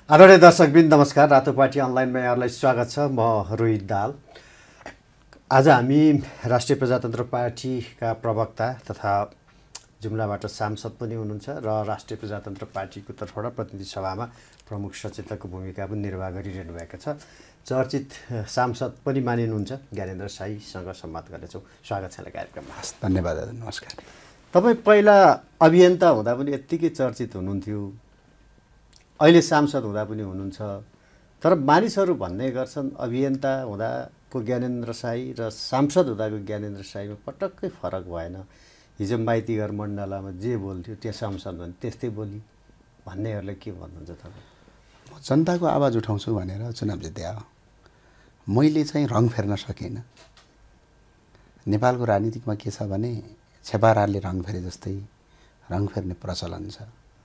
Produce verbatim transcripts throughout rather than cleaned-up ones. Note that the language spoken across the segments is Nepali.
आदरणीय दर्शकवृन्द नमस्कार। रातोपाटी अनलाइनमा यहाँहरूलाई स्वागत छ। म रोहित दाल। आज हामी राष्ट्रिय प्रजातन्त्र पार्टीका प्रवक्ता तथा जुम्लाबाट सांसद पनि हुनुहुन्छ र राष्ट्रिय प्रजातन्त्र पार्टीको तर्फबाट प्रतिनिधि सभामा प्रमुख सचेतकको भूमिका पनि निर्वाह गरिरहनु भएको छ। चर्चित सांसद पनि मानिनुहुन्छ ज्ञानेन्द्र साईसँग संवाद गर्नेछौँ। स्वागत छ कार्यक्रममा। धन्यवाद। नमस्कार। तपाईँ पहिला अभियन्ता हुँदा पनि यत्तिकै चर्चित हुनुहुन्थ्यो, अहिले सांसद हुँदा पनि हुनुहुन्छ, तर मानिसहरू भन्ने गर्छन् अभियन्ता हुँदाको ज्ञानेन्द्र साई र सांसद हुँदाको ज्ञानेन्द्र साईमा पटक्कै फरक भएन। हिजो माइतीघर मण्डलामा जे बोल्थ्यो त्यो सांसद भने त्यस्तै बोली भन्नेहरूले के भन्नुहुन्छ तपाईँ? म जनताको आवाज उठाउँछु भनेर चुनाव जित्या हो। मैले चाहिँ रङ फेर्न सकिनँ। नेपालको राजनीतिमा के छ भने छेपाराले रङ फेरे जस्तै रङ फेर्ने प्रचलन छ।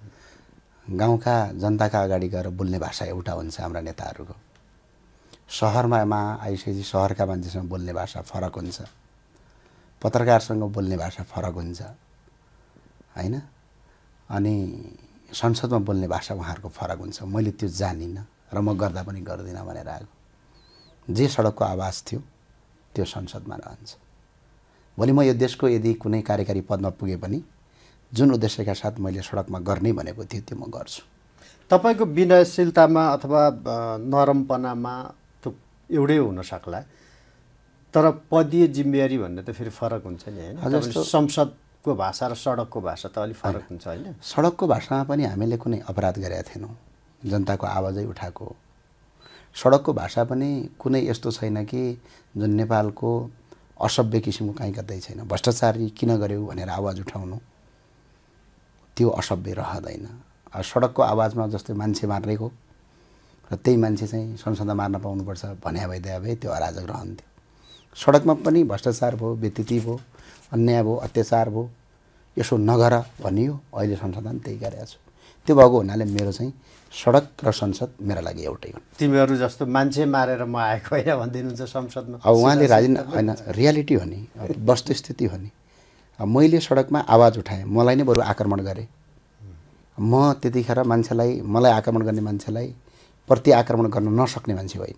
गाउँका जनताका अगाडि गएर बोल्ने भाषा एउटा हुन्छ हाम्रा नेताहरूको। सहरमा आइसकेपछि सहरका मान्छेसँग बोल्ने भाषा फरक हुन्छ, पत्रकारसँग बोल्ने भाषा फरक हुन्छ हैन, अनि संसदमा बोल्ने भाषा उहाँहरूको फरक हुन्छ। मैले त्यो जानिनँ र म गर्दा पनि गर्दिनँ भनेर आएको। जे सडकको आवाज थियो त्यो संसदमा रहन्छ। भोलि म यो देशको यदि कुनै कार्यकारी पदमा पुगे पनि जुन उद्देश्यका साथ मैले सडकमा गर्ने भनेको थियो त्यो म गर्छु। तपाईँको विनयशीलतामा अथवा नरमपनामा त एउटै हुन सक्ला, तर पदीय जिम्मेवारी भन्ने त फेरि फरक हुन्छ नि हैन? संसदको भाषा र सडकको भाषा त अलिक फरक हुन्छ हैन? सडकको भाषामा पनि हामीले कुनै अपराध गरेका थिएनौँ, जनताको आवाजै उठाएको। सडकको भाषा पनि कुनै यस्तो छैन कि जुन नेपालको असभ्य किसिमको काहीँ कतै छैन। भ्रष्टाचारी किन गर्यो भनेर आवाज उठाउनु त्यो असभ्य रहँदैन। सडकको आवाजमा जस्तै मान्छे मार्नेको र त्यही मान्छे चाहिँ संसदमा मार्न पाउनुपर्छ भन्या भइदिया भए त्यो अराजक रहन्थ्यो। सडकमा पनि भ्रष्टाचार भयो, व्यतिथि भयो, अन्याय भयो, अत्याचार भयो, यसो नगर भनियो। अहिले संसदमा त्यही गरेको छु। त्यो भएको हुनाले मेरो चाहिँ सडक र संसद मेरो लागि एउटै हो। तिमीहरू जस्तो मान्छे मारेर म आएको होइन भनिदिनुहुन्छ संसदमा। अब उहाँले राजनीति होइन, रियालिटी हो नि, वस्तुस्थिति हो नि। मैले सडकमा आवाज उठाएँ, मलाई नै बरु आक्रमण गरेँ। म त्यतिखेर मान्छेलाई, मलाई आक्रमण गर्ने मान्छेलाई प्रति आक्रमण गर्न नसक्ने मान्छे होइन,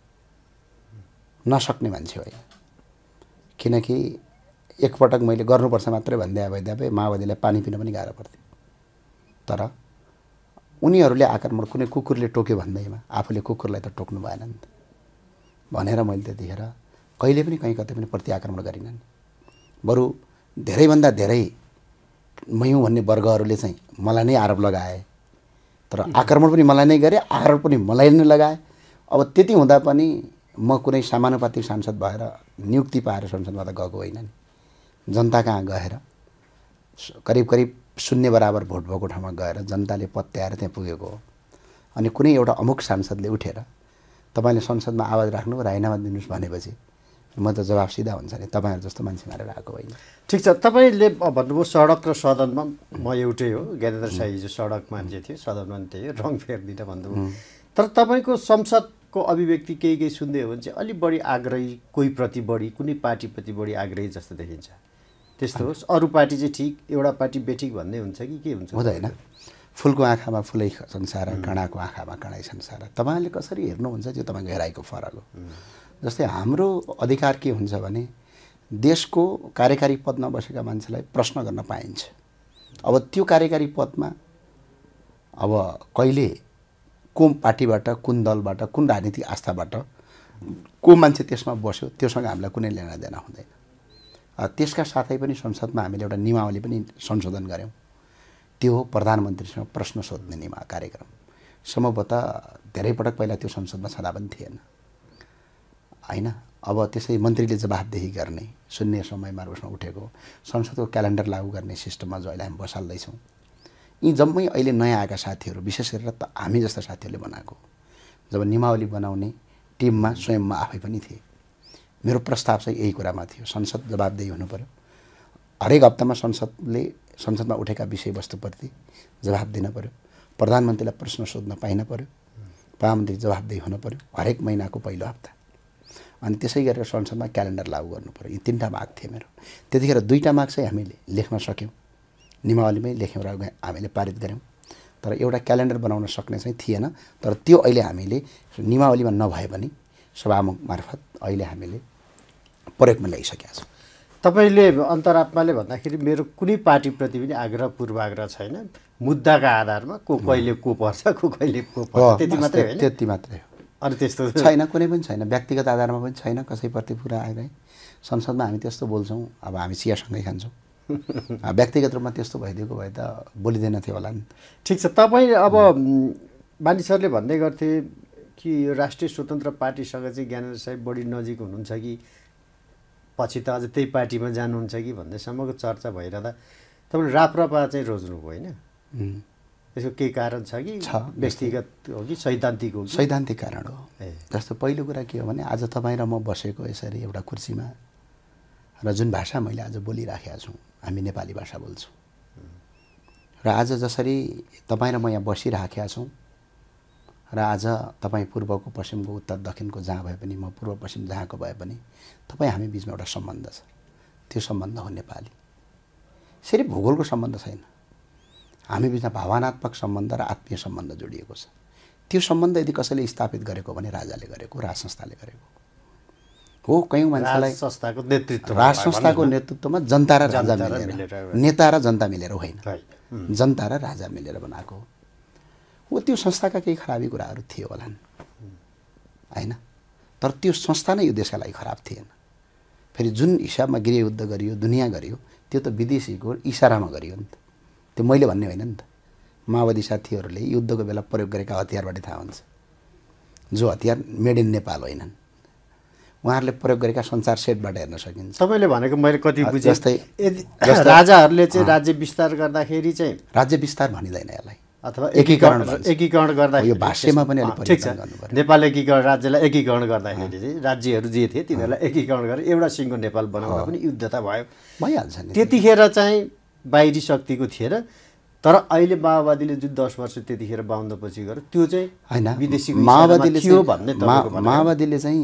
नसक्ने मान्छे होइन। किनकि एकपटक मैले गर्नुपर्छ मात्रै भन्दै भइदिए भए माओवादीलाई पानी पिन पनि गाह्रो पर्थ्यो। तर उनीहरूले आक्रमण कुनै कुकुरले टोक्यो भन्दैमा आफूले कुकुरलाई त टोक्नु भएन नि त भनेर मैले त्यतिखेर कहिले पनि कहीँ कतै पनि प्रति आक्रमण गरिनँ। बरु धेरैभन्दा धेरै मयौँ भन्ने वर्गहरूले चाहिँ मलाई नै आरोप लगाए, तर आक्रमण पनि मलाई नै गरे, आरोप पनि मलाई नै लगाए। अब त्यति हुँदा पनि म कुनै समानुपातिक सांसद भएर नियुक्ति पाएर संसदमा त गएको होइन नि। जनता कहाँ गएर करिब करिब शून्य बराबर भोट भएको ठाउँमा गएर जनताले पत्याएर त्यहाँ पुगेको हो। अनि कुनै एउटा अमुक सांसदले उठेर तपाईँले संसदमा आवाज राख्नु राजीनामा दिनुहोस् भनेपछि म त जवाफ सिधा हुन्छ नि, तपाईँहरू जस्तो मान्छे मारेर आएको होइन। ठिक छ, तपाईँले भन्नुभयो सडक र सदनमा म एउटै हो। ज्ञानेन्द्र साई हिजो सडकमा जे थियो सदनमा पनि त्यही हो, रङ फेर्दिनँ भन्नुभयो। तर तपाईँको संसदको अभिव्यक्ति केही केही सुन्दै हो भने चाहिँ अलिक बढी आग्रही, कोही प्रति बढी, कुनै पार्टीप्रति बढी आग्रही जस्तो देखिन्छ। त्यस्तो होस्, अरू पार्टी चाहिँ ठिक, एउटा पार्टी बेठिक भन्ने हुन्छ कि के हुन्छ? हुँदैन। फुलको आँखामा फुलै संसार, काँडाको आँखामा काँडै संसार। तपाईँले कसरी हेर्नुहुन्छ त्यो तपाईँको हेराइको फरक हो। जस्तै हाम्रो अधिकार के हुन्छ भने देशको कार्यकारी पदमा बसेका मान्छेलाई प्रश्न गर्न पाइन्छ। अब त्यो कार्यकारी पदमा अब कहिले को पार्टीबाट, कुन दलबाट, कुन राजनीतिक आस्थाबाट को मान्छे त्यसमा बस्यो त्योसँग हामीलाई कुनै लेना देना हुँदैन। त्यसका साथै पनि संसदमा हामीले एउटा नियमावली पनि संशोधन गऱ्यौँ। त्यो हो प्रधानमन्त्रीसँग प्रश्न सोध्ने नियम कार्यक्रम। सम्भवतः धेरै पटक पहिला त्यो संसदमा छँदा पनि थिएन हैन। अब त्यसै मन्त्रीले जवाफदेही गर्ने शून्य समयमा उसमा उठेको संसदको क्यालेन्डर लागू गर्ने सिस्टममा जो अहिले हामी बसाल्दैछौँ, यी जम्मै अहिले नयाँ आएका साथीहरू, विशेष गरेर त हामी जस्ता साथीहरूले बनाएको। जब नियमावली बनाउने टिममा स्वयं म आफै पनि थिएँ। मेरो प्रस्ताव चाहिँ यही कुरामा थियो, संसद जवाफदेही हुनु पर्यो। हरेक हप्तामा संसदले संसदमा उठेका विषयवस्तुप्रति जवाफ दिन पर्यो। प्रधानमन्त्रीलाई प्रश्न सोध्न पाइन पर्यो। प्रधानमन्त्री जवाफदेही हुनु पर्यो हरेक महिनाको पहिलो हप्ता। अनि त्यसै गरेर संसदमा क्यालेन्डर लागू गर्नु पर्यो। यी तीनटा माग थिए मेरो। त्यतिखेर दुईटा माग चाहिँ हामीले लेख्न सक्यौँ, नियमावलीमै लेख्यौँ र हामीले पारित गऱ्यौँ। तर एउटा क्यालेन्डर बनाउन सक्ने चाहिँ थिएन। तर त्यो अहिले हामीले नियमावलीमा नभए पनि सभामुख मार्फत अहिले हामीले प्रयोगमा ल्याइसकेका छौँ। तपाईँले अन्तरात्माले भन्दाखेरि मेरो कुनै पार्टीप्रति पनि आग्रह पूर्वाग्रह छैन, मुद्दाका आधारमा को कहिले को पर्छ को कहिले को पर्छ त्यति मात्रै होइन? त्यति मात्रै हो, अनि त्यस्तो छैन, कुनै पनि छैन, व्यक्तिगत आधारमा पनि छैन कसैप्रति पुरा आइरहे। संसदमा हामी त्यस्तो बोल्छौँ, अब हामी चियासँगै खान्छौँ, व्यक्तिगत रूपमा त्यस्तो भइदिएको भए त बोलिँदैन थियो होला नि। ठिक छ। तपाईँ अब मानिसहरूले भन्दै गर्थे कि यो राष्ट्रिय स्वतन्त्र पार्टीसँग चाहिँ ज्ञानेन्द्र साहब बढी नजिक हुनुहुन्छ कि पछि त अझ त्यही पार्टीमा जानुहुन्छ कि भन्नेसम्मको चर्चा भइरहँदा तपाईँले राप्रपा चाहिँ रोज्नुभयो होइन? यसको केही कारण छ कि व्यक्तिगत हो कि सैद्धान्तिक हो? सैद्धान्तिक कारण हो। जस्तो पहिलो कुरा के हो भने आज तपाईँ र म बसेको यसरी एउटा कुर्सीमा र जुन भाषा मैले आज बोलिराखेका छौँ, हामी नेपाली भाषा बोल्छौँ र आज जसरी तपाईँ र म यहाँ बसिराखेका छौँ र आज तपाईँ पूर्वको पश्चिमको उत्तर दक्षिणको जहाँ भए पनि म पूर्व पश्चिम जहाँको भए पनि तपाईँ हामी बिचमा एउटा सम्बन्ध छ, त्यो सम्बन्ध हो नेपाली। सिर्फ भूगोलको सम्बन्ध छैन, हामी बिचमा भावनात्मक सम्बन्ध र आत्मीय सम्बन्ध जोडिएको छ। त्यो सम्बन्ध यदि कसैले स्थापित गरेको भने राजाले गरेको, राज संस्थाले गरेको हो। कयौँ मान्छेलाई संस्थाको नेतृत्व राज संस्थाको नेतृत्वमा जनता र राजा मिलेर, नेता र जनता मिलेर होइन, जनता र राजा मिलेर बनाएको हो। त्यो संस्थाका केही खराबी कुराहरू थिए होलान् होइन, तर त्यो संस्था नै यो देशका लागि खराब थिएन। फेरि जुन हिसाबमा गृहयुद्ध गरियो, दुनियाँ गरियो, त्यो त विदेशीको इसारामा गरियो नि त, त्यो मैले भन्ने होइन नि त। माओवादी साथीहरूले युद्धको बेला प्रयोग गरेका हतियारबाट थाहा हुन्छ, जो हतियार मेड इन नेपाल होइनन्, उहाँहरूले प्रयोग गरेका सञ्चार सेटबाट हेर्न सकिन्छ। तपाईँले भनेको मैले कति बुझेँ, जस्तै राजाहरूले चाहिँ राज्य विस्तार गर्दाखेरि चाहिँ राज्य विस्तार भनिँदैन यसलाई, अथवा एकीकरण एकीकरण गर्दाखेरि यो भाष्यमा पनि अलिक ठिक छ। परिवर्तन गर्नुपर्छ। नेपाल एकीकरण राज्यलाई एकीकरण गर्दाखेरि चाहिँ राज्यहरू जे थिए तिनीहरूलाई एकीकरण गरेर एउटा सिङ्गो नेपाल बनाउन पनि युद्धता भयो, भइहाल्छ नि। त्यतिखेर चाहिँ बाहिरी शक्तिको थिएन। तर अहिले माओवादीले जुन दस वर्ष त्यतिखेर बाउन्न पछि गर्यो त्यो चाहिँ होइन, विदेशीको माओवादीले थियो भन्ने माओवादीले चाहिँ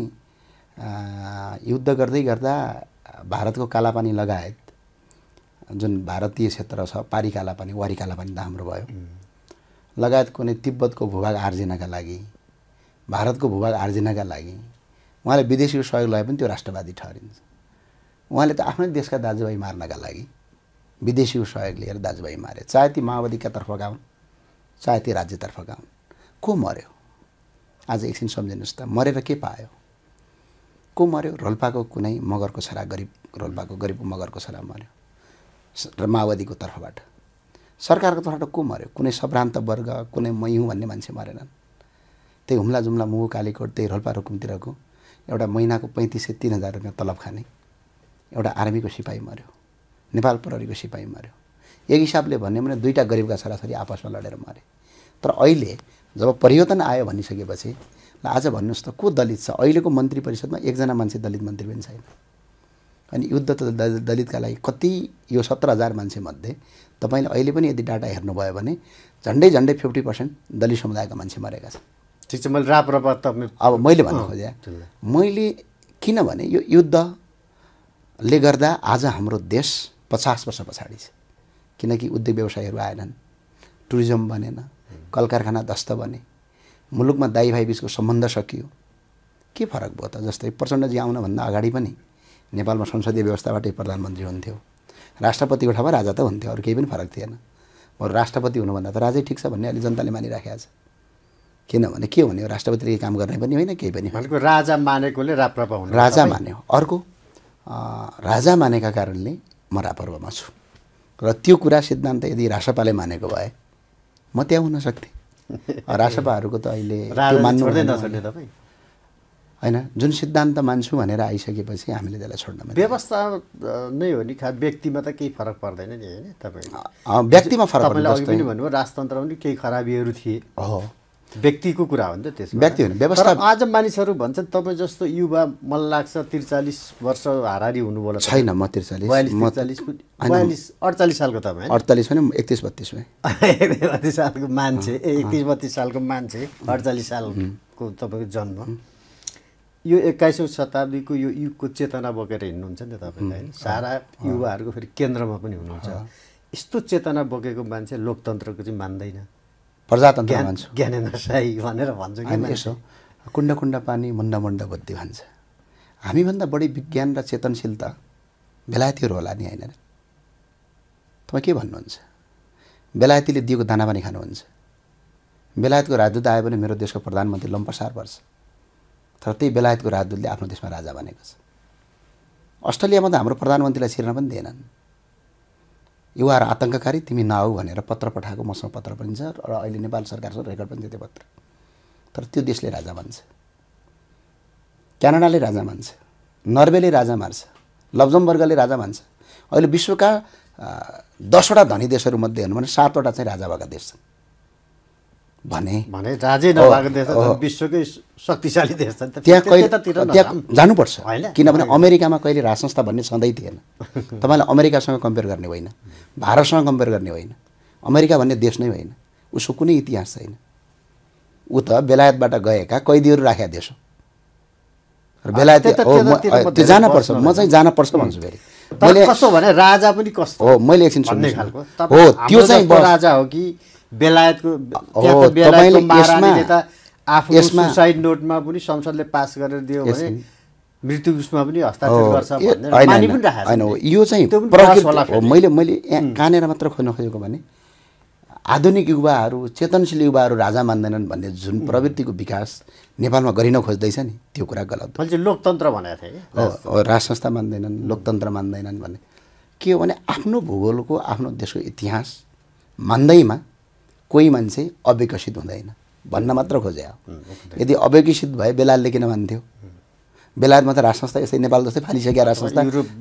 युद्ध गर्दै गर्दा भारतको कालापानी लगायत जुन भारतीय क्षेत्र छ, पारी कालापानी, वारी कालापानी त हाम्रो भयो, लगायत कुनै तिब्बतको भूभाग आर्जिनका लागि, भारतको भूभाग आर्जिनका लागि उहाँले विदेशीको सहयोग लगाए पनि त्यो राष्ट्रवादी ठहरिन्छ। उहाँले त आफ्नै देशका दाजुभाइ मार्नका लागि विदेशीको सहयोग लिएर दाजुभाइ मारे, चाहे ती माओवादीका तर्फका हुन् चाहे ती राज्यतर्फका हुन्। को मर्यो आज एकछिन सम्झिनुहोस् त, मरेर के पायो? को मर्यो? रोल्पाको कुनै मगरको छोरा, गरिब रोल्पाको गरिब मगरको छोरा मर्यो र माओवादीको तर्फबाट। सरकारको तर्फबाट को मर्यो? कुनै सभ्रान्त वर्ग, कुनै मै हुँ भन्ने मान्छे मरेनन्। त्यही हुम्ला जुम्ला मुगु कालीकोट, त्यही रोल्पा रुकुमतिरको एउटा महिनाको पैँतिस सय तिन हजार रुपियाँ तलब खाने एउटा आर्मीको सिपाही मर्यो, नेपाल प्रहरीको सिपाही मर्यो। एक हिसाबले भन्यो भने दुईवटा गरिबका छोराछोरी आपसमा लडेर मरे। तर अहिले जब परिवर्तन आयो भनिसकेपछि ल आज भन्नुहोस् त को दलित छ? अहिलेको मन्त्री परिषदमा एकजना मान्छे दलित मन्त्री पनि छैन। अनि युद्ध त दलितका लागि कति, यो सत्र हजार मान्छेमध्ये तपाईँले अहिले पनि यदि डाटा हेर्नुभयो भने झन्डै झन्डै फिफ्टी पर्सेन्ट दलित समुदायका मान्छे मरेका छन्। ठिक छ, मैले राप्रपा तपाईँ अब मैले भन्नु खोजेँ, मैले किनभने यो युद्धले गर्दा आज हाम्रो देश पचास वर्ष पछाडि छ। किनकि उद्योग व्यवसायहरू आएनन्, टुरिज्म बनेन, कल कारखाना ध्वस्त बने, मुलुकमा दाइ भाइ बिचको सम्बन्ध सकियो। के फरक भयो त? जस्तै प्रचण्डजी आउनभन्दा अगाडि पनि नेपालमा संसदीय व्यवस्थाबाटै प्रधानमन्त्री हुन्थ्यो, राष्ट्रपति कोठामा राजा त हुन्थ्यो, अरू केही पनि फरक थिएन। अरू राष्ट्रपति हुनुभन्दा त राजै ठिक छ भन्ने अहिले जनताले मानिराखेको छ। किनभने के हुने हो, राष्ट्रपतिले केही काम गर्ने पनि होइन, केही पनि भनेको राजा मानेकोले राप्रपा हुनु, राजा मान्यो। अर्को राजा मानेका कारणले म राप्रपामा छु र त्यो कुरा सिद्धान्त यदि राष्ट्रपाले मानेको भए म त्यहाँ हुन सक्थेँ। राष्ट्रपाहरूको त अहिले त्यो मान्नु होइन, जुन सिद्धान्त मान्छु भनेर आइसकेपछि हामीले त्यसलाई छोड्न व्यवस्था नै हो नि, खा व्यक्तिमा त केही फरक पर्दैन नि होइन? तपाईँ व्यक्तिमा फरक, तपाईँले अघि पनि भन्नुभयो राजतन्त्रमा पनि केही खराबीहरू थिए, हो व्यक्तिको कुरा हो नि त त्यसमा, व्यक्ति होइन व्यवस्था। आज मानिसहरू भन्छन् तपाईँ जस्तो युवा मलाई लाग्छ त्रिचालिस वर्ष हारारी हुनुभयो छैन, म त्रिचालिस बयालिस बयालिस अडचालिस सालको तपाईँ अडचालिस भने एकतिस बत्तिसमै बत्तिस सालको मान्छे, एकतिस बत्तिस सालको मान्छे, अडचालिस सालको तपाईँको जन्म, यो एक्काइसौँ शताब्दीको यो युगको चेतना बोकेर हिँड्नुहुन्छ नि त तपाईँले होइन? सारा युवाहरूको फेरि केन्द्रमा पनि हुनुहुन्छ। यस्तो चेतना बोकेको मान्छे लोकतन्त्रको चाहिँ मान्दैन, प्रजातन्त्र भन्छ ज्ञानेन्द्रशाही भनेर भन्छ कि अनि यसो कुण्ड कुण्ड पानी मुण्ड मुण्ड बुद्धि भन्छ। हामीभन्दा बढी विज्ञान र चेतनशील त बेलायतीहरू होला नि होइन र? तपाईँ के भन्नुहुन्छ? बेलायतीले दिएको दाना पनि खानुहुन्छ। बेलायतको राजदूत आयो भने मेरो देशको प्रधानमन्त्री लम्पसार पर्छ, तर त्यही बेलायतको राजदूतले आफ्नो देशमा राजा बनेको छ। अस्ट्रेलियामा त हाम्रो प्रधानमन्त्रीलाई छिर्न पनि दिएनन्। युवाहरू आतङ्ककारी तिमी नआऊ भनेर पत्र पठाएको मसँग पत्र पनि छ र अहिले नेपाल सरकारसँग रेकर्ड पनि छ त्यो पत्र। तर त्यो देशले राजा मान्छ, क्यानाडाले राजा मान्छ, नर्वेले राजा मान्छ, लक्जमबर्गले राजा मान्छ। अहिले विश्वका दसवटा धनी देशहरूमध्ये हेर्नु भने सातवटा चाहिँ राजा भएका देश छन् भने भने राजै नभएको देश त विश्वकै शक्तिशाली देश छ। त्यहाँ कहिले त्यहाँ जानुपर्छ, किनभने अमेरिकामा कहिले राज संस्था भन्ने सधैँ थिएन। तपाईँले अमेरिकासँग कम्पेयर गर्ने होइन, भारतसँग कम्पेयर गर्ने होइन, अमेरिका भन्ने देश नै होइन, उसको कुनै इतिहास छैन। ऊ त बेलायतबाट गएका कैदीहरू राखेका देश हो र बेलायत त्यो जानपर्छ। म चाहिँ जानपर्छ भन्छु फेरि। मैले कस्तो भने राजा पनि कस्तो हो मैले एकछिन सुन्ने खालको हो त्यो चाहिँ राजा हो कि बेलायतको बेलायतको महारानीले त आफ्नो सुसाइड नोटमा पनि संसदले पास गरेर दियो भने मृत्यु उसमा पनि हस्ताक्षर गर्छ भनेर मानि पनि राखेको हैन। यो चाहिँ प्रकृति हो। मैले मैले यहाँ कानेर मात्र खोज्न खोजेको भने आधुनिक युवाहरू चेतनशील युवाहरू राजा मान्दैनन् भन्ने जुन प्रवृत्तिको विकास नेपालमा गरिन खोज्दैछ नि त्यो कुरा गलत हो। मैले चाहिँ लोकतन्त्र भनेको थिएँ कि राज संस्था मान्दैनन्, लोकतन्त्र मान्दैनन् भने के हो भने आफ्नो भूगोलको आफ्नो देशको इतिहास मान्दैमा कोही मान्छे अविकसित हुँदैन भन्न मात्र खोजे हो। यदि अविकसित भए बेलायतले किन मान्थ्यो? बेलायतमा त राज संस्था यसै नेपाल जस्तै फालिसक्यो राज संस्था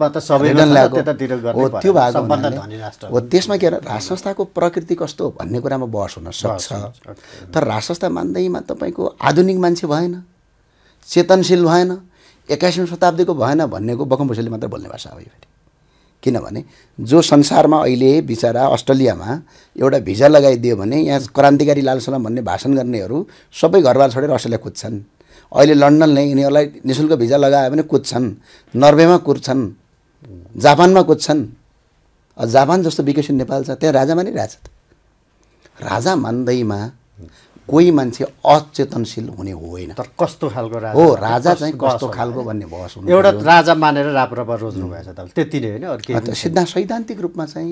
हो त्यो भएको हो। त्यसमा के राज संस्थाको प्रकृति कस्तो भन्ने कुरामा बहस हुन सक्छ, तर राज संस्था मान्दैमा तपाईँको आधुनिक मान्छे भएन, चेतनशील भएन, एक्काइसौँ शताब्दीको भएन भन्नेको बकमबुसेले मात्र बोल्ने भाषा हो यो फेरि। किनभने जो संसारमा अहिले बिचरा अस्ट्रेलियामा एउटा भिजा लगाइदियो भने यहाँ क्रान्तिकारी लाल सलाम भन्ने भाषण गर्नेहरू सबै घरबार छोडेर अस्ट्रेलिया कुद्छन्। अहिले लन्डनले यिनीहरूलाई निःशुल्क भिजा लगायो भने कुद्छन्, नर्वेमा कुद्छन्, जापानमा कुद्छन्। जापान जस्तो विकसित नेपाल छ त्यहाँ राजा मानिरहेछ। राजा मान्दैमा कोही मान्छे अचेतनशील हुने होइन। तर कस्तो खालको राजा हो राजा चाहिँ कस्तो खालको भन्ने बहस हुनु। एउटा राजा मानेर राप्रपा रोज्नु भएछ त त्यति नै होइन अरू के सिद्धान्त सैद्धान्तिक रूपमा चाहिँ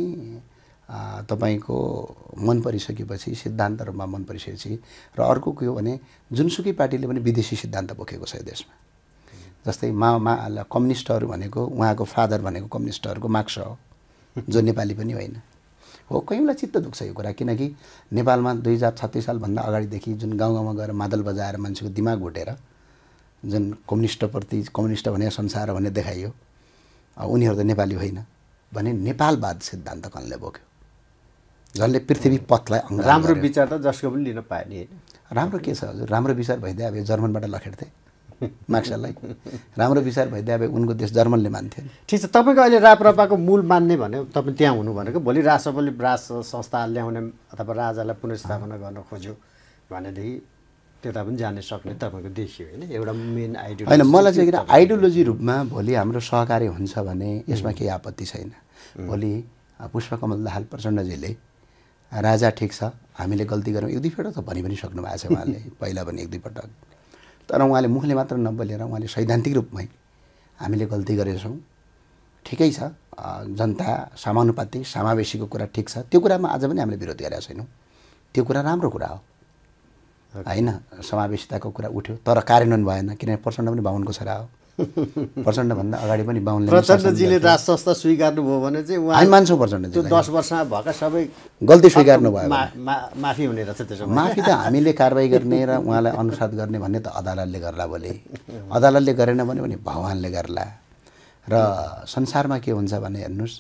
तपाईँको मन परिसकेपछि सिद्धान्त रूपमा मन परिसकेपछि र अर्को के हो भने जुनसुकै पार्टीले पनि विदेशी सिद्धान्त बोकेको छ यो देशमा। जस्तै मा मा कम्युनिस्टहरू भनेको उहाँको फादर भनेको कम्युनिस्टहरूको मार्क्स हो जो नेपाली पनि होइन हो। कहीँलाई चित्त दुख्छ यो कुरा, किनकि नेपालमा दुई हजार छत्तिस सालभन्दा अगाडिदेखि जुन गाउँ गाउँमा गएर मादल बजाएर मान्छेको दिमाग घोटेर जुन कम्युनिस्टप्रति कम्युनिस्ट भने संसार भन्ने देखाइयो, उनीहरू त नेपाली होइन भने नेपालवाद सिद्धान्त कसले बोक्यो, जसले पृथ्वी पथलाई राम्रो विचार त जसको पनि लिन पाए नि होइन। राम्रो के छ हजुर, राम्रो विचार भइदिए अब जर्मनबाट लखेड्थे मार्क्सलाई, राम्रो विचार भइदिए अब उनको देश जर्मनले मान्थ्यो। ठिक छ, तपाईँको अहिले राप्रपाको मूल मान्ने भने तपाईँ त्यहाँ हुनु भनेको भोलि राष्ट्रपतिले राज संस्था ल्याउने अथवा राजालाई पुनर्स्थापना गर्न खोज्यो भनेदेखि त्यता पनि जान सक्ने तपाईँको देखियो होइन एउटा मेन आइडियोलोजी होइन। मलाई चाहिँ किन आइडियोलोजी रूपमा भोलि हाम्रो सहकार्य हुन्छ भने यसमा केही आपत्ति छैन। भोलि पुष्पकमल दाहाल प्रचण्डजीले राजा ठिक छ हामीले गल्ती गऱ्यौँ एक दुईपल्ट त भनि पनि सक्नु भएको छ उहाँले पहिला पनि एक दुईपटक, तर उहाँले मुखले मात्र नबोलेर उहाँले सैद्धान्तिक रूपमै हामीले गल्ती गरेछौँ ठिकै छ, जनता समानुपातिक समावेशीको कुरा ठिक छ, त्यो कुरामा आज पनि हामीले विरोध गरेका छैनौँ, त्यो कुरा राम्रो कुरा हो होइन। समावेशिताको कुरा उठ्यो तर कार्यान्वयन भएन, किनभने प्रचण्ड पनि बाहुनको छोरा हो। प्रचण्डभन्दा अगाडि पनि बाहुनले प्रचण्डजीले राज संस्था स्वीकार्नुभयो भने चाहिँ हामी मान्छौँ प्रचण्डजी त्यो दस वर्षमा भएका सबै गल्ती स्वीकार्नु भयो माफी हुने रहेछ। त्यसो माफी त हामीले कारवाही गर्ने र उहाँलाई अनुसाद गर्ने भन्ने त अदालतले गर्ला। भोलि अदालतले गरेन भने पनि भगवान्ले गर्ला। र संसारमा के हुन्छ भने हेर्नुहोस्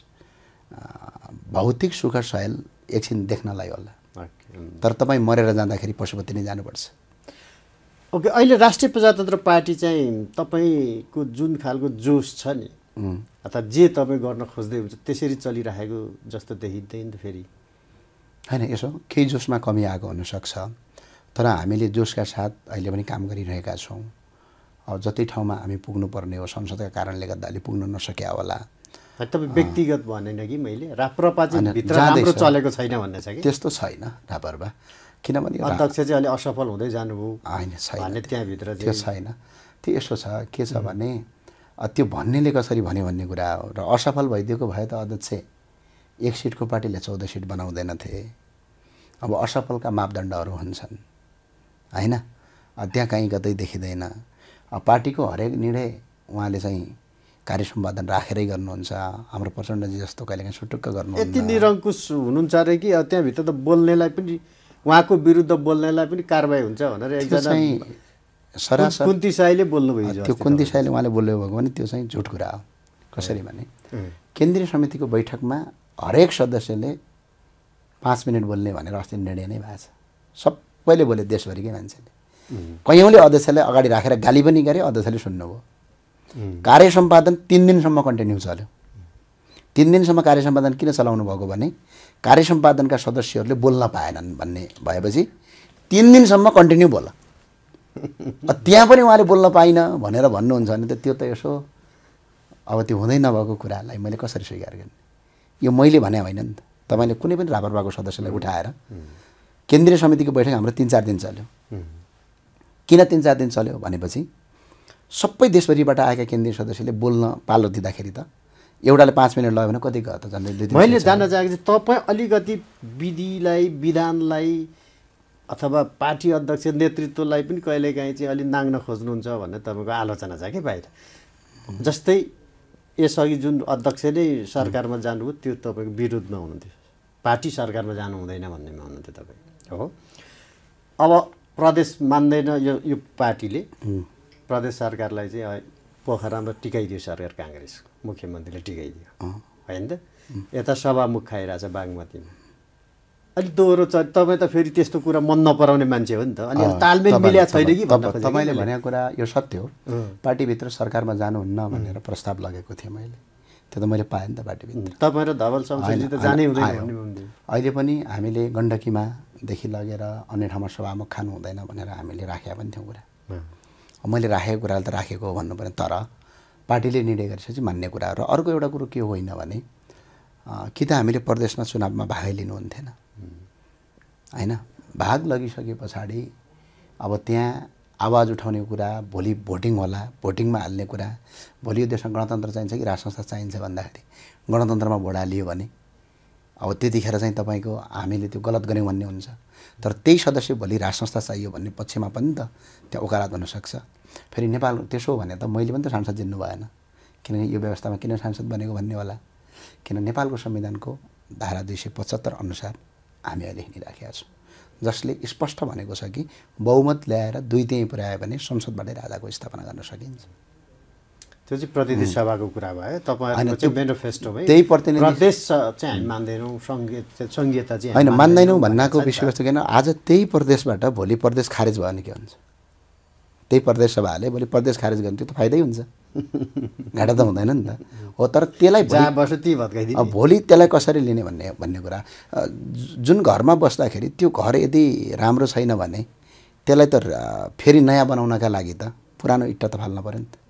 भौतिक सुख सयल एकछिन देख्नलाई होला, तर तपाईँ मरेर जाँदाखेरि पशुपति नै जानुपर्छ। ओके, अहिले राष्ट्रिय प्रजातन्त्र पार्टी चाहिँ तपाईँको जुन खालको जोस छ नि अथवा जे तपाईँ गर्न खोज्दै हुन्छ त्यसरी चलिरहेको जस्तो देखिँदैन त फेरि होइन। यसो केही जोसमा कमी आएको हुनसक्छ, तर हामीले जोसका साथ अहिले पनि काम गरिरहेका छौँ। अब जति ठाउँमा हामी पुग्नुपर्ने हो संसदका कारणले गर्दा अहिले पुग्न नसक्या होला। तपाईँ व्यक्तिगत भनेन कि मैले राप्रपा चाहिँ भित्र राम्रो चलेको छैन भन्ने छ कि? त्यस्तो छैन राप्रपा, किनभने अध्यक्ष चाहिँ अलि असफल हुँदै जानुभयो होइन छैन भन्ने त्यहाँभित्र त्यो छैन। त्यो यसो छ के छ भने त्यो भन्नेले कसरी भन्यो भन्ने कुरा हो। र असफल भइदिएको भए त अध्यक्ष एक सिटको पार्टीले चौध सिट बनाउँदैनथे। अब असफलका मापदण्डहरू हुन्छन् होइन, त्यहाँ कहीँ कतै देखिँदैन। पार्टीको हरेक निर्णय उहाँले चाहिँ कार्य सम्पादन राखेरै गर्नुहुन्छ। हाम्रो प्रचण्डजी जस्तो कहिलेकाहीँ सुटुक्क गर्नु यति निरङ्कुश हुनुहुन्छ अरे कि त्यहाँभित्र त बोल्नेलाई पनि उहाँको विरुद्ध बोल्नेलाई पनि कारबाही हुन्छ भनेर एकजना सरासर कुन्ती साईले बोल्नुभयो। त्यो कुन्ती साईले उहाँले बोल्नुभएको भने त्यो चाहिँ झुट कुरा हो। कसरी भने केन्द्रीय समितिको बैठकमा हरेक सदस्यले पाँच मिनट बोल्ने भनेर अस्ति निर्णय नै भएको छ। सबैले बोले, देशभरिकै मान्छेले। कैयौँले अध्यक्षलाई अगाडि राखेर गाली पनि गरे, अध्यक्षले सुन्नुभयो। कार्य सम्पादन तिन दिनसम्म कन्टिन्यू चल्यो। तिन दिनसम्म कार्य सम्पादन किन चलाउनु भएको भने कार्य सम्पादनका सदस्यहरूले बोल्न पाएनन् भन्ने भएपछि तिन दिनसम्म कन्टिन्यू बोल। त्यहाँ पनि उहाँले बोल्न पाइन भनेर भन्नुहुन्छ भने त त्यो त यसो अब त्यो हुँदै नभएको कुरालाई मैले कसरी स्वीकार गर्ने? यो मैले भने होइन नि त। तपाईँले कुनै पनि रापरपाको सदस्यलाई उठाएर केन्द्रीय समितिको बैठक हाम्रो तिन चार दिन चल्यो। किन तिन चार दिन चल्यो भनेपछि सबै देशभरिबाट आएका केन्द्रीय सदस्यले बोल्न पालो दिँदाखेरि त एउटाले पाँच मिनट लाग्यो भने कति गयो त? झन्डै दुई दिन। मैले जान्न चाहेको चाहिँ तपाईँ अलिकति विधिलाई, विधानलाई अथवा पार्टी अध्यक्ष नेतृत्वलाई पनि कहिलेकाहीँ चाहिँ अलिक नाङ्न खोज्नुहुन्छ भन्ने तपाईँको आलोचना छ कि बाहिर। जस्तै यसअघि जुन अध्यक्षले सरकारमा जानुभयो त्यो तपाईँको विरुद्धमा हुनुहुन्थ्यो, पार्टी सरकारमा जानु हुँदैन भन्नेमा हुनुहुन्थ्यो तपाईँ हो। अब प्रदेश मान्दैन यो यो पार्टीले प्रदेश सरकारलाई चाहिँ पोखरामा टिकाइदियो सरकार, काङ्ग्रेस मुख्यमन्त्रीले टिकाइदियो होइन त। यता सभामुख खाइरहेछ बागमतीमा। अलिक दोहोरो च तपाईँ त फेरि त्यस्तो कुरा मन नपराउने मान्छे हो नि त। अनि तालमेल मिलेको छैन कि तपाईँले भनेको कुरा यो सत्य हो। पार्टीभित्र सरकारमा जानुहुन्न भनेर प्रस्ताव लगेको थिएँ मैले, त्यो त मैले पाएँ नि त पार्टीभित्र। तपाईँ र धवल शमशेरजी त जानै हुँदैन। अहिले पनि हामीले गण्डकीमादेखि लगेर अन्य ठाउँमा सभामुख खानु हुँदैन भनेर हामीले राखेका पनि थियौँ कुरा। मैले राखेको कुराले त राखेको हो भन्नु पर्ने, तर पार्टीले निर्णय गरेपछि मान्ने कुरा हो। र अर्को एउटा कुरो के होइन भने कि त हामीले प्रदेशमा चुनावमा भागै लिनुहुन्थेन होइन। भाग लगिसके पछाडि अब त्यहाँ आवाज उठाउने कुरा, भोलि भोटिङ होला, भोटिङमा हाल्ने कुरा, भोलि यो देशमा गणतन्त्र चाहिन्छ कि राज संस्था चाहिन्छ भन्दाखेरि गणतन्त्रमा भोट हालियो भने अब त्यतिखेर चाहिँ तपाईँको हामीले त्यो गलत गऱ्यौँ भन्ने हुन्छ। तर त्यही सदस्य भोलि राज संस्था चाहियो भन्ने पक्षमा पनि त त्यहाँ ओकालत हुनसक्छ। फेरि नेपाल त्यसो हो भने त मैले पनि त सांसद जित्नु भएन, किनकि यो व्यवस्थामा किन सांसद बनेको भन्ने होला। किन नेपालको संविधानको धारा दुई सय पचहत्तर अनुसार हामी अहिले हिँडिराखेका छौँ, जसले स्पष्ट भनेको छ कि बहुमत ल्याएर दुई तिहाई पुर्यायो भने संसदबाटै राजाको स्थापना गर्न सकिन्छ। त्यो चाहिँ प्रतिनिधि सभाको कुरा भयो। तपाईँहरूको चाहिँ मेनिफेस्टोमै त्यही प्रतिनिधि प्रदेश चाहिँ हामी मान्दैनौँ, सङ्घीय सङ्घीयता चाहिँ होइन मान्दैनौँ भन्नाको विषयवस्तु किन आज त्यही प्रदेशबाट भोलि प्रदेश खारेज भयो भने के हुन्छ? त्यही प्रदेश सभाले भोलि प्रदेश खारेज गर्ने त्यो त फाइदै हुन्छ, घाटा त हुँदैन नि त हो। तर त्यसलाई भोलि त्यसलाई कसरी लिने भन्ने भन्ने कुरा, जुन घरमा बस्दाखेरि त्यो घर यदि राम्रो छैन भने त्यसलाई त फेरि नयाँ बनाउनका लागि त पुरानो इट्टा त फाल्न पऱ्यो नि त।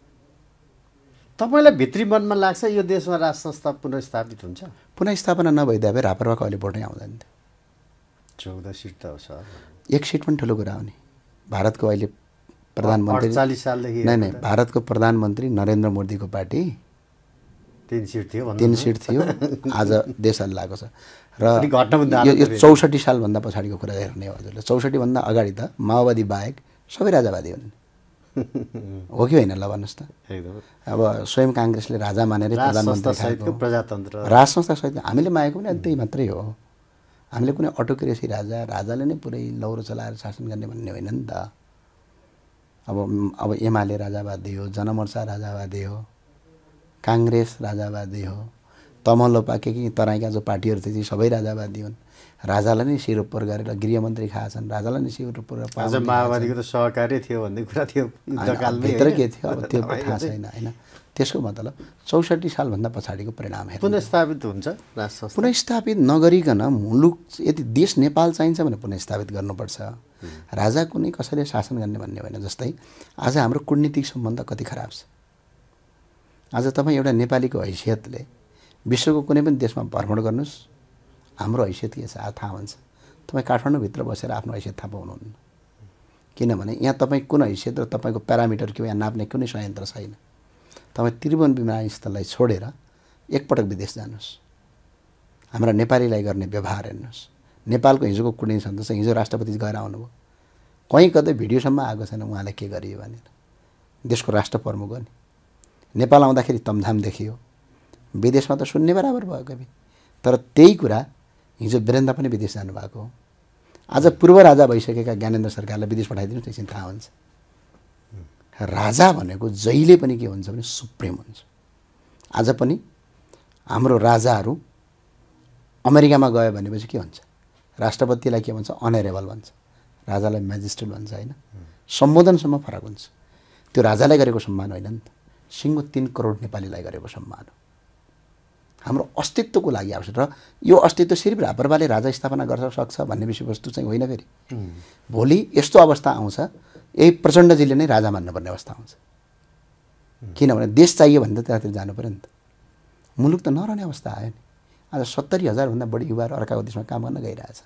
तपाईँलाई भित्री मनमा लाग्छ यो देशमा राज संस्था पुनर्स्थापित हुन्छ? पुनर्स्थापना नभइदिए भए रापरपाको अहिले भोटै आउँदैन थियो। चौध सिट त हो सर, एक सिट पनि ठुलो कुरा हो नि। भारतको अहिले प्रधानमन्त्री चालीस सालदेखि नै नै भारतको प्रधानमन्त्री नरेन्द्र मोदीको पार्टी तीन सिट थियो तीन सिट थियो आज देश हल्लाएको छ। र यो चौसठी सालभन्दा पछाडिको कुरा हेर्ने हो हजुरले, चौसठीभन्दा अगाडि त माओवादी बाहेक सबै राजावादी हुन् हो कि होइन? ल भन्नुहोस् त। अब स्वयं काङ्ग्रेसले राजा मानेर प्रधानमन्त्री प्रजातन्त्र राज संस्था सहित हामीले मागेको पनि त्यही मात्रै हो। हामीले कुनै अटोक्रेसी राजा राजाले नै पुरै लौरो चलाएर शासन गर्ने भन्ने होइन नि त। अब अब एमाले राजावादी हो, जनमोर्चा राजावादी हो, काङ्ग्रेस राजावादी हो, तमलोपा के के तराईका जो पार्टीहरू थिए सबै राजावादी हुन्। राजालाई नै शिर उपर गरेर गृहमन्त्री खाएछन्, राजालाई नै शिर उपर गरेर। माओवादीको त सहकारी थियो भन्ने कुरा थियो भित्र के थियो अब त्यो थाहा छैन होइन। त्यसको मतलब चौसठी सालभन्दा पछाडिको परिणाम हेर्नु पुनर्स्थापित हुन्छ राज संस्था। पुनर्स्थापित नगरिकन मुलुक यदि देश नेपाल चाहिन्छ भने पुनर्स्थापित गर्नुपर्छ। राजा कुनै कसैले शासन गर्ने भन्ने होइन। जस्तै आज हाम्रो कूटनीतिक सम्बन्ध कति खराब छ। आज तपाईँ एउटा नेपालीको हैसियतले विश्वको कुनै पनि देशमा भ्रमण गर्नुहोस्, हाम्रो हैसियत के छ थाहा हुन्छ। तपाईँ काठमाडौँभित्र बसेर आफ्नो हैसियत थाहा पाउनुहुन्न। किनभने यहाँ तपाईँ कुन हैसियत र तपाईँको प्यारामिटर के हो यहाँ नाप्ने कुनै संयन्त्र छैन। तपाईँ त्रिभुवन विमानस्थललाई छोडेर एकपटक विदेश जानुहोस्, हाम्रा नेपालीलाई गर्ने व्यवहार हेर्नुहोस्। नेपालको हिजोको कुनै सन्देश हिजो राष्ट्रपति गएर आउनुभयो, कहीँ कतै भिडियोसम्म आएको छैन उहाँलाई के गरियो भनेर। देशको राष्ट्र प्रमुख हो नि, नेपाल आउँदाखेरि तमझाम देखियो, विदेशमा त शून्य बराबर भयो कवि। तर त्यही कुरा हिजो वीरेन्द्र पनि विदेश जानुभएको हो। आज पूर्व राजा भइसकेका ज्ञानेन्द्र सरकारलाई विदेश पठाइदिनुहोस्, एकछिन थाहा हुन्छ। राजा भनेको जहिले पनि के हुन्छ भने सुप्रिम हुन्छ। आज पनि हाम्रो राजाहरू अमेरिकामा गयो भनेपछि के हुन्छ, राष्ट्रपतिलाई के भन्छ, अनरेबल भन्छ, राजालाई म्याजिस्ट्रेट भन्छ होइन। सम्बोधनसम्म फरक हुन्छ। त्यो राजालाई गरेको सम्मान होइन नि त, सिङ्गो तीन करोड नेपालीलाई गरेको सम्मान हो। हाम्रो अस्तित्वको लागि आवश्यक। र यो अस्तित्व सिर्फ रापरपाले राजा स्थापना गर्न सक्छ भन्ने विषयवस्तु चाहिँ होइन। फेरि भोलि यस्तो अवस्था आउँछ, यही प्रचण्डजीले नै राजा मान्नुपर्ने अवस्था आउँछ। किनभने देश चाहियो भने त त्यतातिर जानु पऱ्यो नि त। मुलुक त नरहने अवस्था आयो नि। आज सत्तरी हजारभन्दा बढी युवाहरू अर्काको देशमा काम गर्न गइरहेछ।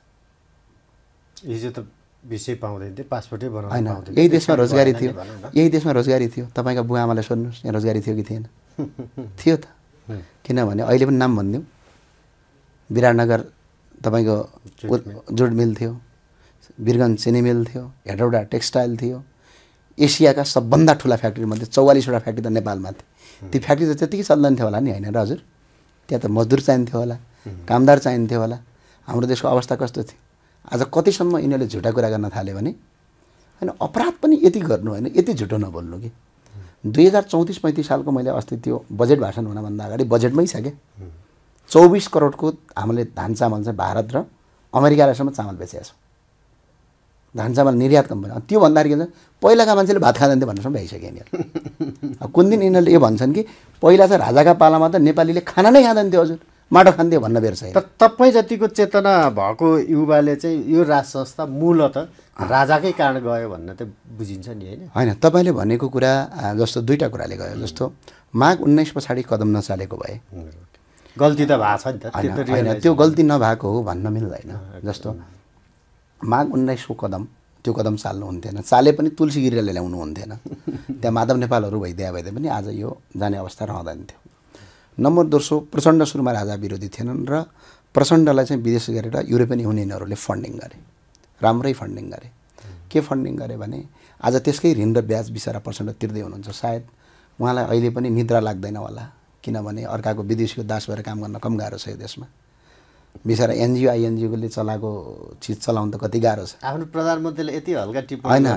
हिजो त विषय पाउँदैन थियो, पासपोर्टै बनाउनु होइन। पाउँदैन। यही देशमा रोजगारी थियो, यही देशमा रोजगारी थियो। तपाईँका बुवा आमालाई सोध्नुहोस् यहाँ रोजगारी थियो कि थिएन? थियो त। किनभने अहिले पनि नाम भनिदिउँ, विराटनगर तपाईँको जुट मिल थियो, वीरगञ्ज चिनी मिल थियो, हेटौडा टेक्सटाइल थियो। एसियाका सबभन्दा ठुला फ्याक्ट्रीमध्ये चौवालिसवटा फ्याक्ट्री त नेपालमा थियो। ती फ्याक्ट्री त त्यतिकै चल्दैन थियो होला नि, होइन र हजुर? त्यहाँ त मजदुर चाहिन्थ्यो होला, कामदार चाहिन्थ्यो होला। हाम्रो देशको अवस्था कस्तो थियो? आज कतिसम्म यिनीहरूले झुटा कुरा गर्न थाल्यो भने होइन, अपराध पनि यति गर्नु होइन, यति झुटो नबोल्नु कि। दुई हजार चौतिस पैँतिस सालको मैले अस्ति त्यो बजेट भाषण हुनभन्दा अगाडि बजेटमै छ क्या, चौबिस करोडको हामीले धान चामल चाहिँ भारत र अमेरिकालाईसम्म चामल बेचेका छौँ। धान चामल निर्यात कम्पनी। त्यो भन्दाखेरि के भन्छ, पहिलाका मान्छेले भात खाँदैन थियो भन्नेसम्म भइसक्यो यिनीहरू। कुन दिन यिनीहरूले यो भन्छन् कि पहिला चाहिँ राजाका पालामा त नेपालीले खाना नै खाँदैन थियो हजुर, माटो खान्थ्यो भन्न बेर छैन। तर तपाईँ जतिको चेतना भएको युवाले चाहिँ यो राज संस्था मूलत राजाकै कारण गयो भन्न त बुझिन्छ नि, होइन? होइन, तपाईँले भनेको कुरा जस्तो दुईवटा कुराले गयो। जस्तो माघ उन्नाइस पछाडि कदम नचालेको भए गल्ती त भएको छ नि त। होइन, त्यो गल्ती नभएको हो भन्न मिल्दैन। जस्तो माघ उन्नाइसको कदम, त्यो कदम चाल्नु हुन्थेन। चाले पनि तुलसी गिरीले ल्याउनु हुन्थेन। त्यहाँ माधव नेपालहरू भइदिए भइदिए पनि आज यो जाने अवस्था रहँदैन थियो। नम्बर दोस्रो, प्रचण्ड सुरुमा राजा विरोधी थिएनन् र प्रचण्डलाई चाहिँ विदेश गरेर युरोपियन युनियनहरूले फन्डिङ गरे, राम्रै फन्डिङ गरे। के फन्डिङ गरे भने आज त्यसकै ऋण र ब्याज बिचरा प्रचण्ड तिर्दै हुनुहुन्छ। सायद उहाँलाई अहिले पनि निद्रा लाग्दैन होला, किनभने अर्काको विदेशीको दास भएर काम गर्न कम गाह्रो छ यो देशमा। बिचरा एनजिओ आइएनजिओले चलाएको चिज चलाउनु त कति गाह्रो छ। आफ्नो प्रधानमन्त्रीले यति हल्का टिप्पणी होइन,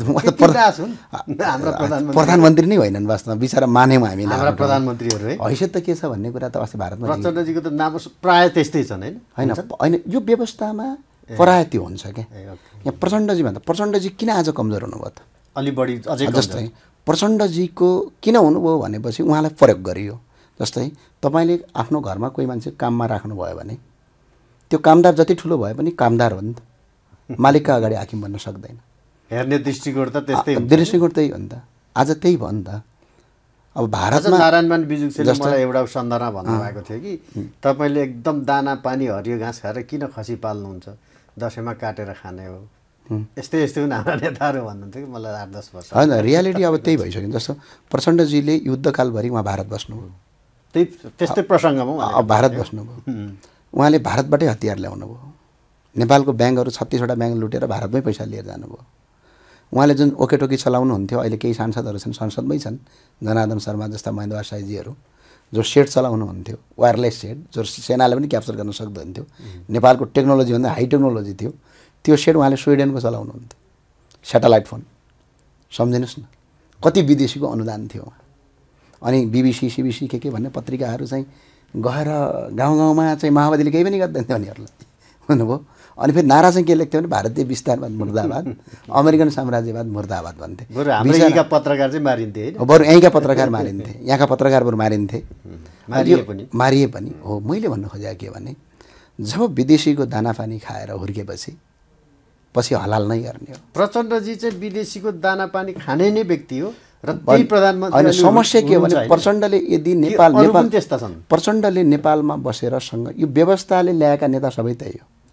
प्रधानमन्त्री नै होइनन् वास्तवमा, बिचरा मान्यौँ हामीले। हाम्रा प्रधानमन्त्रीहरू है हैसियत त के छ भन्ने कुरा त अस्ति भारतमा प्रचण्डजीको त नाम प्रायः त्यस्तै छन्, होइन? होइन होइन, यो व्यवस्थामा प्रायः त्यो हुन्छ क्या। यहाँ प्रचण्डजी भन्दा प्रचण्डजी किन आज कमजोर हुनुभयो त? अलि बढी अझै जस्तै प्रचण्डजीको किन हुनुभयो भनेपछि उहाँलाई प्रयोग गरियो। जस्तै तपाईँले आफ्नो घरमा कोही मान्छे काममा राख्नुभयो भने त्यो कामदार जति ठुलो भए पनि कामदार हो नि त, मालिकका अगाडि हाकिम बन्न सक्दैन। हेर्ने दृष्टिकोण त त्यस्तै हुन्छ। दृष्टिकोण त्यही हो नि त। आज त्यही भयो नि त। अब भारतमा नारायणमान बिजुक्सेले मलाई एउटा सन्दर्भमा भन्नुभएको थियो कि तपाईँले एकदम दाना पानी हरियो घाँस खाएर किन खसी पाल्नुहुन्छ, दसैँमा काटेर खाने हो। यस्तै यस्तै पनि हाम्रा नेताहरू भन्नुहुन्थ्यो कि मलाई आठ दस वर्ष। होइन, रियालिटी अब त्यही भइसक्यो। जस्तो प्रचण्डजीले युद्धकालभरि उहाँ भारत बस्नुभयो, त्यही त्यस्तै प्रसङ्गमा अब भारत बस्नुभयो। उहाँले भारतबाटै हतियार ल्याउनु भयो। नेपालको ब्याङ्कहरू छत्तिसवटा ब्याङ्क लुटेर भारतमै पैसा लिएर जानुभयो। उहाँले जुन ओकेटोकी चलाउनुहुन्थ्यो, अहिले केही सांसदहरू छन्, संसदमै छन्, जनार्दन शर्मा जस्ता महेन्द्र साईजीहरू, जो सेट चलाउनुहुन्थ्यो, वायरलेस सेट, जो सेनाले पनि क्याप्चर गर्न सक्नुहुन्थ्यो। नेपालको टेक्नोलोजीभन्दा हाई टेक्नोलोजी थियो त्यो सेट उहाँले स्विडेनको चलाउनुहुन्थ्यो, स्याटेलाइट फोन। सम्झिनुहोस् न कति विदेशीको अनुदान थियो। अनि बिबिसी सिबिसी के के भन्ने पत्रिकाहरू चाहिँ गएर गाउँ गाउँमा चाहिँ माओवादीले केही पनि गर्दैन थियो उनीहरूलाई भन्नुभयो। अनि फेरि नारा चाहिँ के लेख्थ्यो भने भारतीय विस्तारवाद मुर्दाबाद, अमेरिकन साम्राज्यवाद मुर्दाबाद भन्थे। यहीँका पत्रकार चाहिँ मारिन्थे, बरु यहीँका पत्रकार मारिन्थे, यहाँका पत्रकार बरु मारिन्थे, मारिए पनि हो। मैले भन्नु खोजेको के भने जब विदेशीको दानापानी खाएर हुर्केपछि पछि हलाल नै गर्ने हो। प्रचण्डजी चाहिँ विदेशीको दानापानी खाने नै व्यक्ति हो र त्यही प्रधानमन्त्री। होइन, समस्या के हो भने प्रचण्डले यदि नेपाल नेपाल त्यस्ता छन्, प्रचण्डले नेपालमा बसेर सँग यो व्यवस्थाले ल्याएका नेता सबै त्यही हो।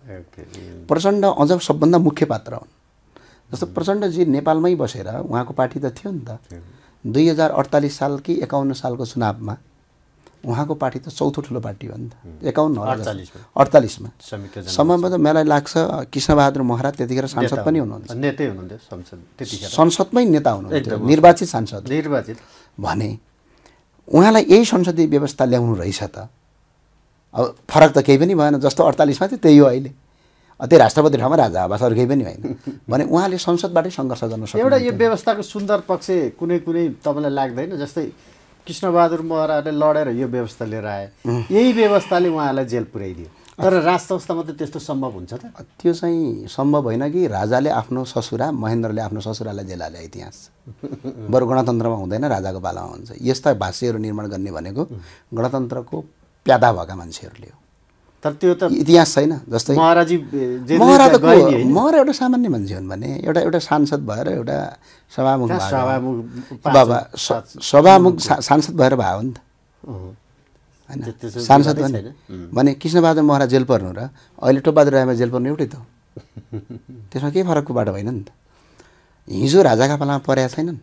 प्रचण्ड अझ सबभन्दा मुख्य पात्र हुन्। जस्तो प्रचण्डजी नेपालमै बसेर उहाँको पार्टी त थियो नि त, दुई हजार अडतालिस साल कि एकाउन्न सालको चुनावमा उहाँको पार्टी त चौथो ठुलो पार्टी हो नि त, एकाउन्न अडतालिसमा सम्ममा त मलाई लाग्छ कृष्णबहादुर महरा त्यतिखेर सांसद पनि हुनुहुन्थ्यो, नेतै हुनुहुन्थ्यो, संसद त्यतिखेर संसदमै नेता हुनुहुन्थ्यो, निर्वाचित सांसद निर्वाचित भने उहाँलाई यही संसदीय व्यवस्था ल्याउनु रहेछ त। अब फरक त केही पनि भएन, जस्तो अडतालिसमा थियो त्यही हो अहिले, त्यही राष्ट्रपति ठाउँमा राजा आवास अरू केही पनि होइन भने उहाँले संसदबाटै सङ्घर्ष गर्न सक्छ। एउटा यो व्यवस्थाको सुन्दर पक्ष कुनै कुनै तपाईँलाई लाग्दैन? जस्तै कृष्णबहादुर महराले लडेर यो व्यवस्था लिएर आए, यही व्यवस्थाले उहाँलाई जेल पुर्याइदियो, तर राज संस्थामा त त्यस्तो सम्भव हुन्छ त? त्यो चाहिँ सम्भव होइन कि राजाले आफ्नो ससुरा महेन्द्रले आफ्नो ससुरालाई जेल हाले इतिहास, बरु गणतन्त्रमा हुँदैन, राजाको पालामा हुन्छ। यस्ता भाष्यहरू निर्माण गर्ने भनेको गणतन्त्रको प्यादा भएका मान्छेहरूले हो, तर त्यो त इतिहास छैन। जस्तै महाराजी महरा त महरा एउटा सामान्य मान्छे हुन् भने एउटा एउटा सांसद भएर एउटा सभामुख बाबा सभामुख सांसद भएर भयो नि त होइन, सांसद भने कृष्णबहादुर महरा जेल पर्नु र अहिले टोपबहादुर राईमा जेल पर्नु एउटै त, त्यसमा केही फरकको बाटो होइन नि त। हिजो राजाका पालामा परेका छैनन्,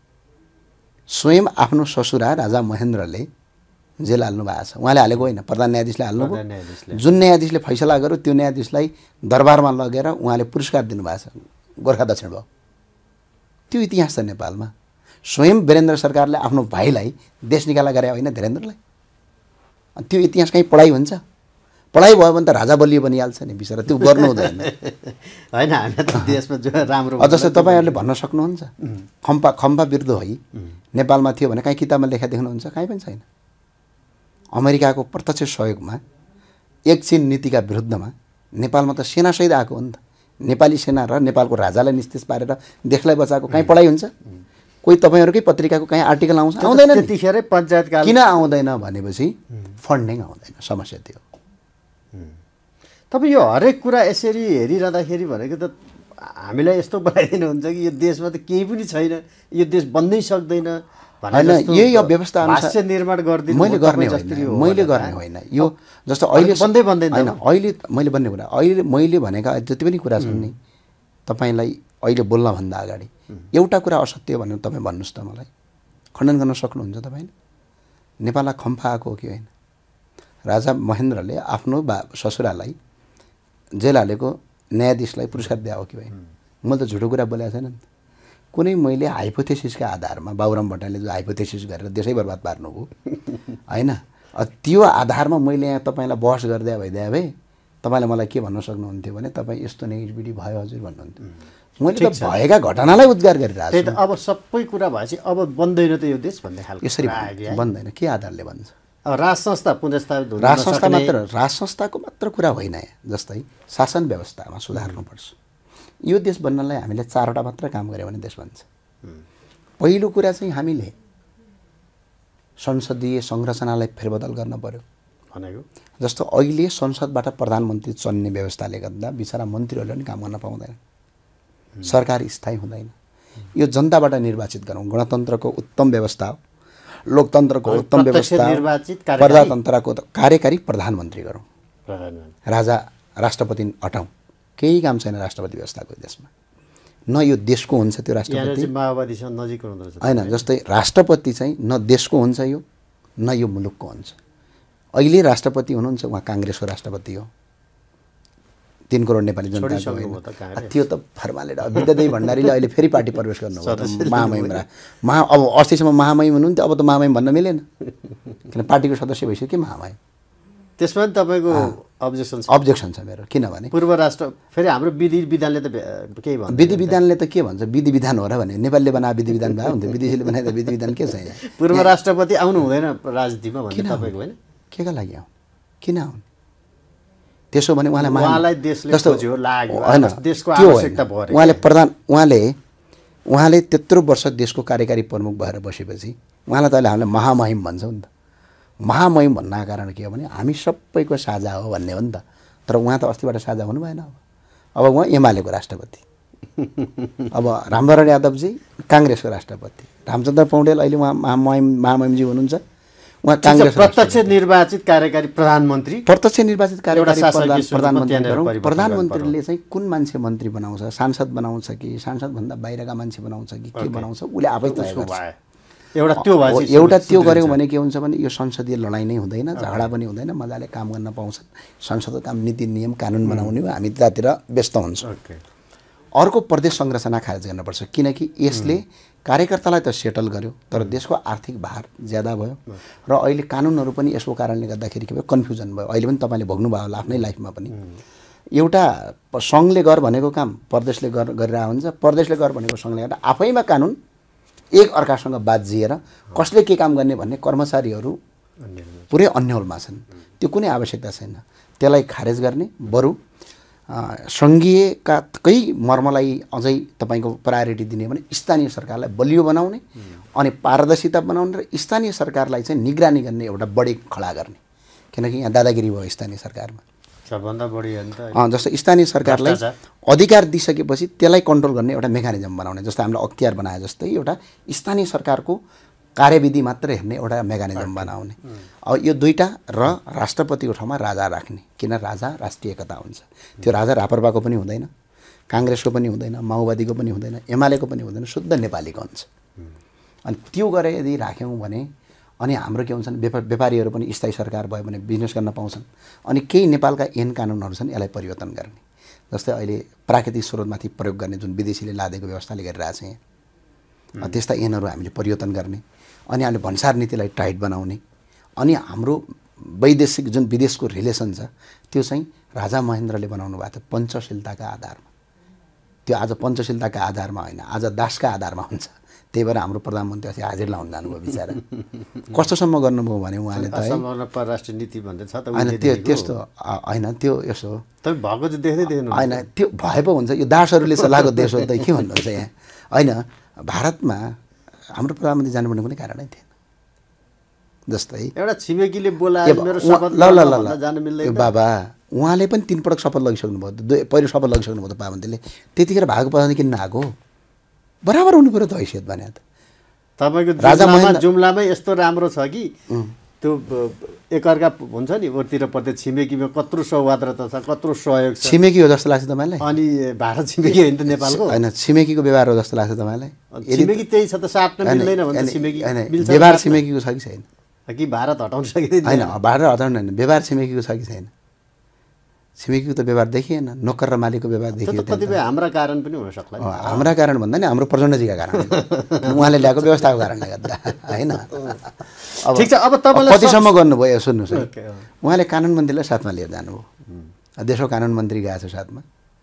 स्वयं आफ्नो ससुरा राजा महेन्द्रले जेल हाल्नु भएको छ, उहाँले हालेको होइन, प्रधान न्यायाधीशले हाल्नुभयो। जुन न्यायाधीशले फैसला गर्यो त्यो न्यायाधीशलाई दरबारमा लगेर उहाँले पुरस्कार दिनुभएको छ, गोर्खा दक्षिण भयो। त्यो इतिहास छ नेपालमा। स्वयं वीरेन्द्र सरकारले आफ्नो भाइलाई देश निकाला गरे होइन धीरेन्द्रलाई, त्यो इतिहास कहीँ पढाइ हुन्छ? पढाइ भयो भने त राजा बलियो बनिहाल्छ नि, बिचरा त्यो गर्नु हुँदैन होइन। हामी त देशमा जो राम्रो जस्तै तपाईँहरूले भन्न सक्नुहुन्छ खम्पा खम्पा विरुद्ध है नेपालमा थियो भने कहीँ किताबमा लेखा देख्नुहुन्छ? कहीँ पनि छैन। अमेरिकाको प्रत्यक्ष सहयोगमा एकछिन नीतिका विरुद्धमा नेपालमा त सेनासहित आएको हो नि त, नेपाली सेना र नेपालको राजालाई निस्तेज पारेर देशलाई बचाएको कहीँ पढाइ हुन्छ? कोही तपाईँहरूकै पत्रिकाको कहीँ आर्टिकल आउँछ? आउँदैन। त्यतिखेरै पञ्चायतकाल किन आउँदैन भनेपछि फन्डिङ आउँदैन, समस्या त्यो। तपाईँ यो हरेक कुरा यसरी हेरिरहँदाखेरि भनेको त हामीलाई यस्तो बनाइदिनुहुन्छ कि यो देशमा त केही पनि छैन, यो देश बन्नै सक्दैन होइन। यही व्यवस्था अनुसार निर्माण गरिदिनु मैले गर्ने होइन, मैले गर्ने होइन यो। जस्तो अहिले बन्दै बन्दैन होइन, अहिले मैले भन्ने कुरा अहिले मैले भनेका जति पनि कुरा छन् नि, तपाईँलाई अहिले बोल्नभन्दा अगाडि एउटा कुरा असत्य भनेर तपाईँ भन्नुहोस् त, मलाई खण्डन गर्न सक्नुहुन्छ तपाईँले? नेपाललाई खम्फा आएको हो कि होइन? राजा महेन्द्रले आफ्नो बा ससुरालाई जेल हालेको न्यायाधीशलाई पुरस्कार दिएको हो कि होइन? मैले त झुटो कुरा बोलेको छैन नि त। कुनै मैले हाइपोथेसिसका आधारमा बाबुराम भट्टराईले जो हाइपोथेसिस गरेर देशै बर्बाद पार्नुभयो होइन, त्यो आधारमा मैले यहाँ तपाईँलाई बहस गरिदिए भइदिए भए तपाईँले मलाई के भन्न सक्नुहुन्थ्यो भने तपाईँ यस्तो नेगेटिभिटी भयो हजुर भन्नुहुन्थ्यो। मैले त भएका घटनालाई उद्धार गरिरहेको छु। अब सबै कुरा भएपछि अब बन्दैन त यो देश भन्ने खालको यसरी बन्दैन। के आधारले भन्छ? राज संस्था पुनर्स्थापित हुन राज संस्था मात्र राज संस्थाको मात्र कुरा होइन, जस्तै शासन व्यवस्थामा सुधार्नुपर्छ। यो देश बन्नलाई हामीले चारवटा मात्र काम गऱ्यो भने देश बन्छ। पहिलो कुरा चाहिँ हामीले संसदीय संरचनालाई फेरबदल गर्न पर्यो भनेको। जस्तो अहिले संसदबाट प्रधानमन्त्री चुन्ने व्यवस्थाले गर्दा बिचरा मन्त्रीहरूले पनि काम गर्न पाउँदैन, सरकार स्थायी हुँदैन। यो जनताबाट निर्वाचित गरौँ, गणतन्त्रको उत्तम व्यवस्था हो, लोकतन्त्रको उत्तम व्यवस्था, प्रजातन्त्रको कार्यकारी प्रधानमन्त्री गरौँ, राजा राष्ट्रपति हटाउँ। केही काम छैन राष्ट्रपति व्यवस्थाको देशमा, न यो देशको हुन्छ त्यो राष्ट्रपति, माओवादीसँग नजिक हुँदो रहेछ होइन। जस्तै राष्ट्रपति चाहिँ न देशको हुन्छ यो, न यो मुलुकको हुन्छ। अहिले राष्ट्रपति हुनुहुन्छ उहाँ काङ्ग्रेसको राष्ट्रपति हो, तीन करोड नेपाली जनताको होइन। त्यो त फर्मालेर विद्यादेवी भण्डारीले अहिले फेरि पार्टी प्रवेश गर्नुभयो महामहिम महा अब अस्तिसम्म महामहिम हुनुहुन्थ्यो, अब त महामहिम भन्न मिलेन किन पार्टीको सदस्य भइसक्यो कि महामहिम। त्यसमा पनि तपाईँको अब्जेक्सन छ? अब्जेक्सन छ मेरो, किनभने पूर्व राष्ट्र फेरि हाम्रो विधि विधानले त केही भन्छ, विधि विधानले त के भन्छ, विधि विधान हो र भने नेपालले बनाए विधि विधान भए हुन्थ्यो, विदेशीले बनाए विधि विधान के छ? पूर्व राष्ट्रपति आउनु हुँदैन राजनीतिमा भन्ने तपाईँको होइन? के का लागि आउँ, किन आउनु? त्यसो भने उहाँलाई उहाँलाई देशले खोज्यो लाग्यो होइन, देशको आवश्यकता भयो। उहाँले प्रधान उहाँले उहाँले त्यत्रो वर्ष देशको कार्यकारी प्रमुख भएर बसेपछि उहाँलाई त अहिले हामीले महामहिम भन्छौँ नि त। महामहिम भन्नको कारण के हो भने हामी सबैको साझा हो भन्ने हो नि त। तर उहाँ त अस्तिबाट साझा हुनु भएन। अब अब उहाँ एमालेको राष्ट्रपति, अब रामवरण यादवजी काङ्ग्रेसको राष्ट्रपति, रामचन्द्र पौडेल अहिले उहाँ महामहिम महामहिमजी हुनुहुन्छ, उहाँ काङ्ग्रेस प्रत्यक्ष निर्वाचित कार्यकारी प्रधानमन्त्री प्रत्यक्ष निर्वाचित कार्यकारी शासकीय प्रधानमन्त्री स्वरूपमा गरौँ। प्रधानमन्त्रीले चाहिँ कुन मान्छे मन्त्री बनाउँछ, सांसद बनाउँछ कि सांसदभन्दा बाहिरका मान्छे बनाउँछ कि के बनाउँछ उसले आफै तय गर्छ। एउटा त्यो भएपछि एउटा त्यो गऱ्यौँ भने के हुन्छ भने यो संसदीय लडाइँ नै हुँदैन, झगडा पनि हुँदैन, मजाले काम गर्न पाउँछन्। संसदको काम नीति नियम कानुन बनाउने हो, हामी त्यतातिर व्यस्त हुन्छौँ। अर्को प्रदेश संरचना खारेज गर्नुपर्छ, किनकि यसले कार्यकर्तालाई त सेटल गर्यो तर देशको आर्थिक भार ज्यादा भयो र अहिले कानुनहरू पनि यसको कारणले गर्दाखेरि के भयो कन्फ्युजन भयो। अहिले पनि तपाईँले भोग्नुभयो होला आफ्नै लाइफमा पनि। एउटा सङ्घले गर भनेको काम प्रदेशले गर गरिरहेको हुन्छ, प्रदेशले गर भनेको सङ्घले गर्दा आफैमा कानुन एक अर्कासँग बाजिएर कसले के काम गर्ने भन्ने कर्मचारीहरू पुरै अन्यलमा छन्। त्यो कुनै आवश्यकता छैन। त्यसलाई खारेज गर्ने, बरु सङ्घीयकाकै मर्मलाई अझै तपाईँको प्रायोरिटी दिने भने स्थानीय सरकारलाई बलियो बनाउने अनि पारदर्शिता बनाउने र स्थानीय सरकारलाई चाहिँ निगरानी गर्ने एउटा बढी खडा गर्ने। किनकि यहाँ दादागिरी भयो स्थानीय सरकारमा सबभन्दा बढी जस्तो स्थानीय सरकारलाई अधिकार दिइसकेपछि त्यसलाई कन्ट्रोल गर्ने एउटा मेकानिजम बनाउने, जस्तो हामीले अख्तियार बनाए जस्तै एउटा स्थानीय सरकारको कार्यविधि मात्र हेर्ने एउटा मेकानिजम बनाउने। अब यो दुईटा र राष्ट्रपतिको ठाउँमा राजा राख्ने, किन राजा राष्ट्रिय एकता हुन्छ। त्यो राजा रापरपाको पनि हुँदैन, काङ्ग्रेसको पनि हुँदैन, माओवादीको पनि हुँदैन, एमालेको पनि हुँदैन, शुद्ध नेपालीको हुन्छ। अनि त्यो गरेर यदि राख्यौँ भने अनि हाम्रो के हुन्छन् व्यापार व्यापारीहरू पनि स्थायी सरकार भयो भने बिजनेस गर्न पाउँछन्। अनि केही नेपालका ऐन कानुनहरू छन् यसलाई परिवर्तन गर्ने, जस्तै अहिले प्राकृतिक स्रोतमाथि प्रयोग गर्ने जुन विदेशीले लादेको व्यवस्थाले गरिरहेको छ यहाँ, त्यस्ता ऐनहरू हामीले परिवर्तन गर्ने अनि हामीले भन्सार नीतिलाई टाइट बनाउने अनि हाम्रो वैदेशिक जुन विदेशको रिलेसन छ त्यो चाहिँ राजा महेन्द्रले बनाउनु भएको थियो पञ्चशीलताका आधारमा। त्यो आज पञ्चशीलताका आधारमा होइन, आज दासका आधारमा हुन्छ। त्यही भएर हाम्रो प्रधानमन्त्री अस्ति हाजिर लाउनु जानुभयो बिचरा। कस्तोसम्म गर्नुभयो भने उहाँले त परराष्ट्र नीति भन्दै छ त होइन, त्यो त्यस्तो होइन, त्यो यसो तपाईँ भएको चाहिँ देख्दै देख्नु होइन, त्यो भए पो हुन्छ। यो दासहरूले चलाएको देश हो त के भन्नुहुन्छ यहाँ। होइन, भारतमा हाम्रो प्रधानमन्त्री जानुपर्ने कुनै कारणै थिएन। जस्तै एउटा छिमेकीले बोलायो मेरो शपथ ल ल ल जान मिल्दैन बाबा, उहाँले पनि तीन पटक शपथ लगिसक्नु भयो, पहिलो शपथ लगिसक्नु भयो त प्रधानमन्त्रीले। त्यतिखेर भएको प्रधानमन्त्री किन नआएको? बराबर हुनु पऱ्यो त हैसियत भने त। तपाईँको जुम्लामा जुम्लामै यस्तो राम्रो छ कि त्यो एकअर्का हुन्छ नि ओरतिर पर्दै छिमेकीमा कत्रो सौहार्दता छ, कत्रो सहयोग छ। छिमेकी हो जस्तो लाग्छ तपाईँलाई? अनि भारत छिमेकी होइन त नेपालको? होइन, छिमेकीको व्यवहार हो जस्तो लाग्छ तपाईँलाई? छिमेकी त्यही छ त, साट्न मिल्दैन भन्छ छिमेकी। व्यवहार छिमेकीको छ कि छैन? कि भारत हटाउन सकिँदैन? होइन, भारत हटाउनु होइन, व्यवहार छिमेकीको छ कि छैन? छिमेकीको त व्यवहार देखिएन, नोकर र मालिकको व्यवहार देखियो। कतिपय हाम्रा कारण पनि हुन सक्ला। हाम्रा कारण भन्दा नि हाम्रो प्रचण्डजीका कारण, उहाँले ल्याएको व्यवस्थाको कारणले गर्दा होइन। ठिक छ, अब तपाईँले कतिसम्म गर्नुभयो सुन्नुहोस् है। उहाँले कानुन मन्त्रीलाई साथमा लिएर जानुभयो, देशको कानुन मन्त्री गएको छ साथमा,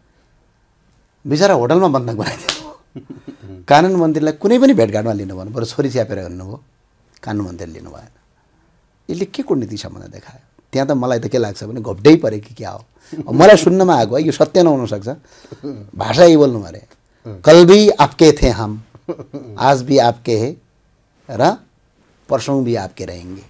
बिचरा होटलमा बन्धक बनाइदिनु। कानुन मन्त्रीलाई कुनै पनि भेटघाटमा लिनु भएन, बरु छोरी च्यापेर गर्नुभयो, कानुन मन्त्रीले लिनु भएन। यसले के कूटनीति सम्बन्ध देखायो? त्यहाँ त मलाई त के लाग्छ भने घोप्टै पऱ्यो कि क्या हो। मलाई सुन्नमा आएको है, यो सत्य नहुनसक्छ, भाषा यही बोल्नु अरे, कल भी आपके थे हम, आज भी आपके है र पर्सौँ भी आपके रहेंगे,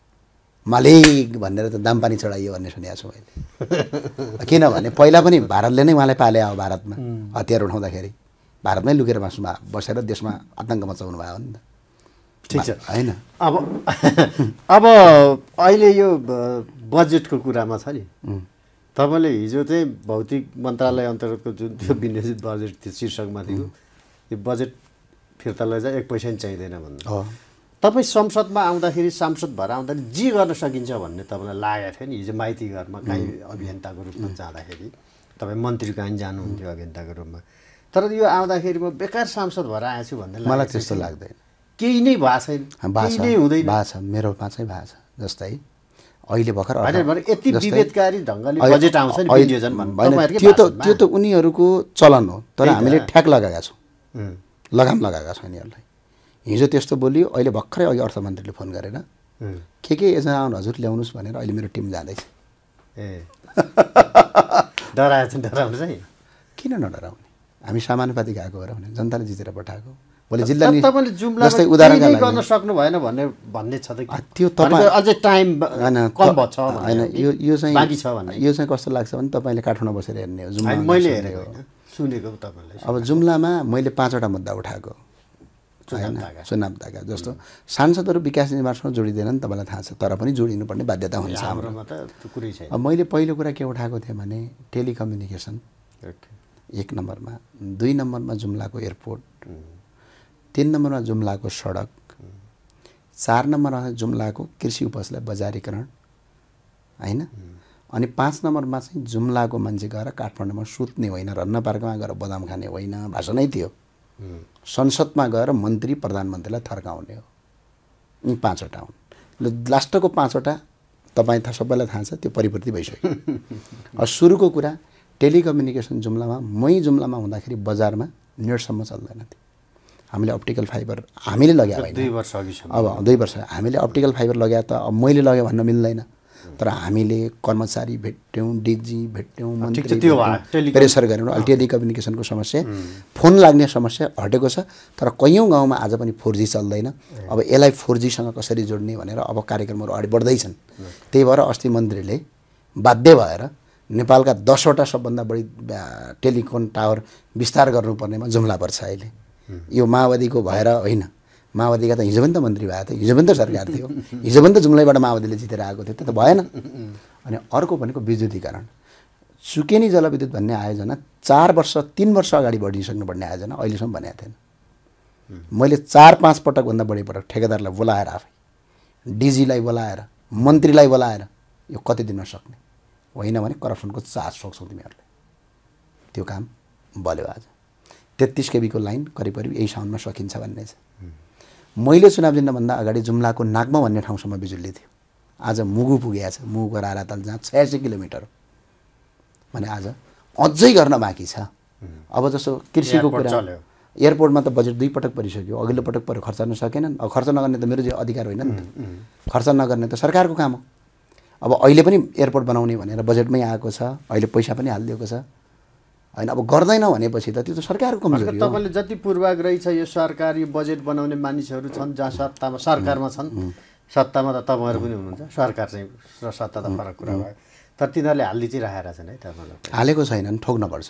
मालिक भनेर त दाम पानी चढाइयो भन्ने सुनेको छु मैले। किनभने पहिला पनि भारतले नै उहाँलाई पाले हो, भारतमा हतियार उठाउँदाखेरि भारतमै लुकेर बस्नु बसेर देशमा आतङ्क मचाउनु भयो नि त। ठिक छ, होइन। अब अब अहिले यो बजेटको कुरामा छ नि, तपाईँले हिजो चाहिँ भौतिक मन्त्रालय अन्तर्गतको जुन त्यो विनियोजित बजेट थियो शीर्षकमा थियो, यो बजेट फिर्ता लैजा एक पैसा पनि चाहिँदैन भन्नु। तपाईँ संसदमा आउँदाखेरि सांसद भएर आउँदाखेरि जे गर्न सकिन्छ भन्ने तपाईँलाई लागेको थियो नि हिजो माइती घरमा काहीँ अभियन्ताको रूपमा जाँदाखेरि, तपाईँ मन्त्री कहीँ जानुहुन्थ्यो अभियन्ताको रूपमा, तर यो आउँदाखेरि म बेकार सांसद भएर आएछु भन्ने मलाई त्यस्तो लाग्दैन। केही नै भएको छैन, केही नै हुँदैन। भएको छ, मेरोमा चाहिँ भएको छ। जस्तै अहिले भर्खर यति विभेदकारी ढङ्गले बजेट आउँछ नि विनियोजन भन्नु, त्यो त त्यो त उनीहरूको चलन हो, तर हामीले ठ्याक लगाएका छौँ, लगाम लगाएका छौँ यिनीहरूलाई। हिजो त्यस्तो बोलियो, अहिले भर्खरै अघि अर्थमन्त्रीले फोन गरेर के के योजना आउनु हजुर ल्याउनुहोस् भनेर अहिले मेरो टिम जाँदैछ। ए डराएछ? डराउनु चाहिँ किन नडराउने? हामी समानुपातिक आएको हो र भने जनताले जितेर पठाएको। भोलि जिल्ला तपाईँले जुम्लामा उदाहरण गर्न सक्नु भएन भन्ने भन्ने छ त? त्यो तपाईँ अझै टाइम कम भएको छ होइन, यो यो चाहिँ बाँकी छ भन्ने। यो चाहिँ कस्तो लाग्छ भने तपाईँले काठमाडौँ बसेर हेर्ने हो, जुम्ला मैले हेरेको सुनेको तपाईँलाई। अब जुम्लामा मैले पाँचवटा मुद्दा उठाएको, होइन चुनाव ताका जस्तो सांसदहरू विकास निर्माणसँग जोडिँदैनन् तपाईँलाई थाहा छ तर पनि जोडिनुपर्ने बाध्यता हुन्छ हाम्रोमा त कुरै छैन। अब मैले पहिलो कुरा के उठाएको थिएँ भने टेलिकम्युनिकेसन एक नम्बरमा, दुई नम्बरमा जुम्लाको एयरपोर्ट, तीन नम्बरमा जुम्लाको सडक, चार नम्बरमा जुम्लाको कृषि उपजलाई बजारीकरण होइन, अनि पाँच नम्बरमा चाहिँ जुम्लाको मान्छे गएर काठमाडौँमा सुत्ने होइन, रन्न पार्कमा गएर बदाम खाने होइन, भाषणै थियो, संसदमा गएर मन्त्री प्रधानमन्त्रीलाई थर्काउने हो। यी पाँचवटा हुन्। ल लास्टको पाँचवटा तपाईँ थाहा सबैलाई थाहा छ त्यो परिवर्तित भइसक्यो। अब सुरुको कुरा टेलिकम्युनिकेसन जुम्लामा मै जुम्लामा हुँदाखेरि बजारमा नेटसम्म चल्दैन थियो। हामीले अप्टिकल फाइबर हामीले लगायो होइन, दुई वर्ष अघिसम्म अब दुई वर्ष हामीले अप्टिकल फाइबर लगाए त अब मैले लगाएँ भन्न मिल्दैन, तर हामीले कर्मचारी भेट्यौँ, डिजी भेट्यौँ, मन्त्री प्रेसर गऱ्यौँ। अहिले टेलिकम्युनिकेसनको समस्या, फोन लाग्ने समस्या हटेको छ, तर कैयौँ गाउँमा आज पनि फोर जी चल्दैन। अब यसलाई फोर जीसँग कसरी जोड्ने भनेर अब कार्यक्रमहरू अगाडि बढ्दैछन्। त्यही भएर अस्ति मन्त्रीले बाध्य भएर नेपालका दसवटा सबभन्दा बढी टेलिफोन टावर विस्तार गर्नुपर्नेमा जुम्ला पर्छ अहिले। यो माओवादीको भएर होइन, माओवादीका त हिजो पनि त मन्त्री भएको थियो, हिजो पनि त सरकार थियो, हिजो पनि त जुम्लैबाट माओवादीले जितेर आएको थियो, त्यो त भएन। अनि अर्को भनेको विद्युतीकरण, सुकेनी जलविद्युत भन्ने आयोजना चार वर्ष तिन वर्ष अगाडि बढिसक्नुपर्ने आयोजना अहिलेसम्म भनेको थिएन। मैले चार पाँच पटकभन्दा बढी पटक ठेकेदारलाई बोलाएर, आफै डिजीलाई बोलाएर, मन्त्रीलाई बोलाएर यो कति दिनमा सक्ने होइन भने करप्सनको चार्ज सक्छौ तिमीहरूले। त्यो काम बल्यो। आज तेत्तिस केबीको लाइन करिब करिब यही साउनमा सकिन्छ भन्ने छ। मैले चुनाव जित्नुभन्दा अगाडि जुम्लाको नागमा भन्ने ठाउँसम्म बिजुली थियो, आज मुगु पुगेको छ। मुगुको राराताल जहाँ छयासी किलोमिटर भने आज अझै गर्न बाँकी छ। अब जस्तो कृषिको कुरा, एयरपोर्टमा त बजेट दुई पटक परिसक्यो, अघिल्लो पटक पर खर्च गर्न सकेनन्। अब खर्च नगर्ने त मेरो अधिकार होइन नि त, खर्च नगर्ने त सरकारको काम हो। अब अहिले पनि एयरपोर्ट बनाउने भनेर बजेटमै आएको छ, अहिले पैसा पनि हालिदिएको छ होइन। अब गर्दैन भनेपछि त त्यो त सरकारको कमजोरी हो। तपाईँले जति पूर्वाग्रही छ यो सरकारी बजेट बनाउने मानिसहरू छन् जहाँ सत्तामा सरकारमा छन्, सत्तामा त तपाईँहरू पनि हुनुहुन्छ, सरकार चाहिँ र सत्ता त फरक कुरा भयो, तर तिनीहरूले हाल्दै चाहिँ राखेका छन् है तपाईँलाई। हालेको छैनन्, ठोक्नुपर्छ।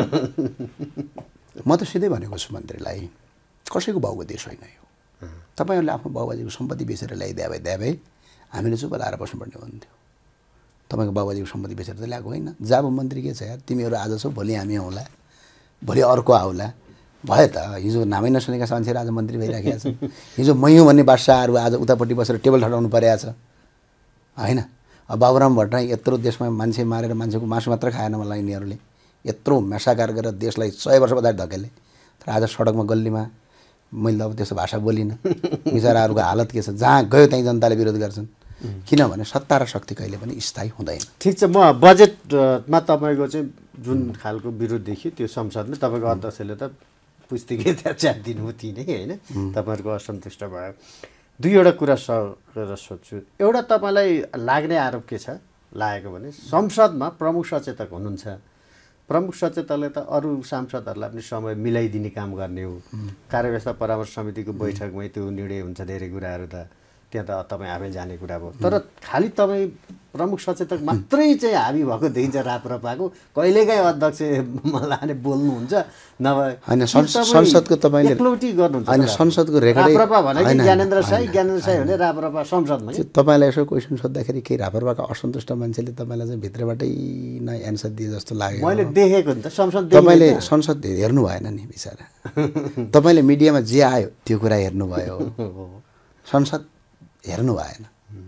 म त सिधै भनेको छु मन्त्रीलाई, कसैको बाउको देश होइन यो। तपाईँहरूले आफ्नो बाबुबाजेको सम्पत्ति बेचेर ल्याइदिए भए दिए भए हामीले चुप लाएर बस्नुपर्ने हुन्थ्यो। तपाईँको बाबुबाजेको सम्पत्ति बेचेर त ल्याएको होइन। जब मन्त्री के छ यार, तिमीहरू आज छौ भोलि हामी आउँला, भोलि अर्को आउला, भयो त। हिजो नामै नसुनेका मान्छेहरू आज मन्त्री भइराखेका छन्। हिजो मै हुँ भन्ने बादशाहहरू आज उतापट्टि बसेर टेबल ठटाउनु परेको छ होइन। अब बाबुराम भट्टराई यत्रो देशमा मान्छे मारेर मान्छेको मासु मात्र खाएन मलाई यिनीहरूले, यत्रो मेसाकार गरेर देशलाई सय वर्ष पछाडि धकेले, तर आज सडकमा गल्लीमा मैले अब त्यस्तो भाषा बोलिनँ। बिचराहरूको हालत के छ, जहाँ गयो त्यहीँ जनताले विरोध गर्छन्, किनभने सत्ता र शक्ति कहिले पनि स्थायी हुँदैन। ठिक छ, म बजेटमा तपाईँको चाहिँ जुन खालको विरोध देखियो त्यो संसदमा तपाईँको अध्यक्षले त पुस्तिकै त्यहाँ च्याट दिनु थिएन होइन, तपाईँहरूको असन्तुष्ट भयो। दुईवटा कुरा सरेर सोध्छु। एउटा तपाईँलाई लाग्ने आरोप के छ लागेको भने संसदमा प्रमुख सचेतक हुनुहुन्छ, प्रमुख सचेतकले त अरू सांसदहरूलाई पनि समय मिलाइदिने काम गर्ने हो, कार्यव्यवस्था परामर्श समितिको बैठकमै त्यो निर्णय हुन्छ, धेरै कुराहरू त त्यहाँ त तपाईँ आफै जाने कुरा भयो। तर खालि तपाईँ प्रमुख सचेतक मात्रै चाहिँ हाबी भएको देखिन्छ राप्रपाको, कहिलेकाहीँ अध्यक्ष मल्लाले बोल्नुहुन्छ नभए होइन। संसदको तपाईँले एकलौटी गर्नुहुन्छ होइन, संसदको रेकर्ड राप्रपा भनेको ज्ञानेन्द्र साई, ज्ञानेन्द्र साई भने राप्रपा संसदमा। तपाईँलाई यसो क्वेसन सोद्धाखेरि केही राप्रपाका असन्तुष्ट मान्छेले तपाईँलाई चाहिँ भित्रबाटै नै एन्सर दिए जस्तो लाग्यो। मैले देखेको नि त संसद, तपाईँले संसद हेर्नु भएन नि बिचरा, तपाईँले मिडियामा जे आयो त्यो कुरा हेर्नुभयो, संसद हेर्नु भएन।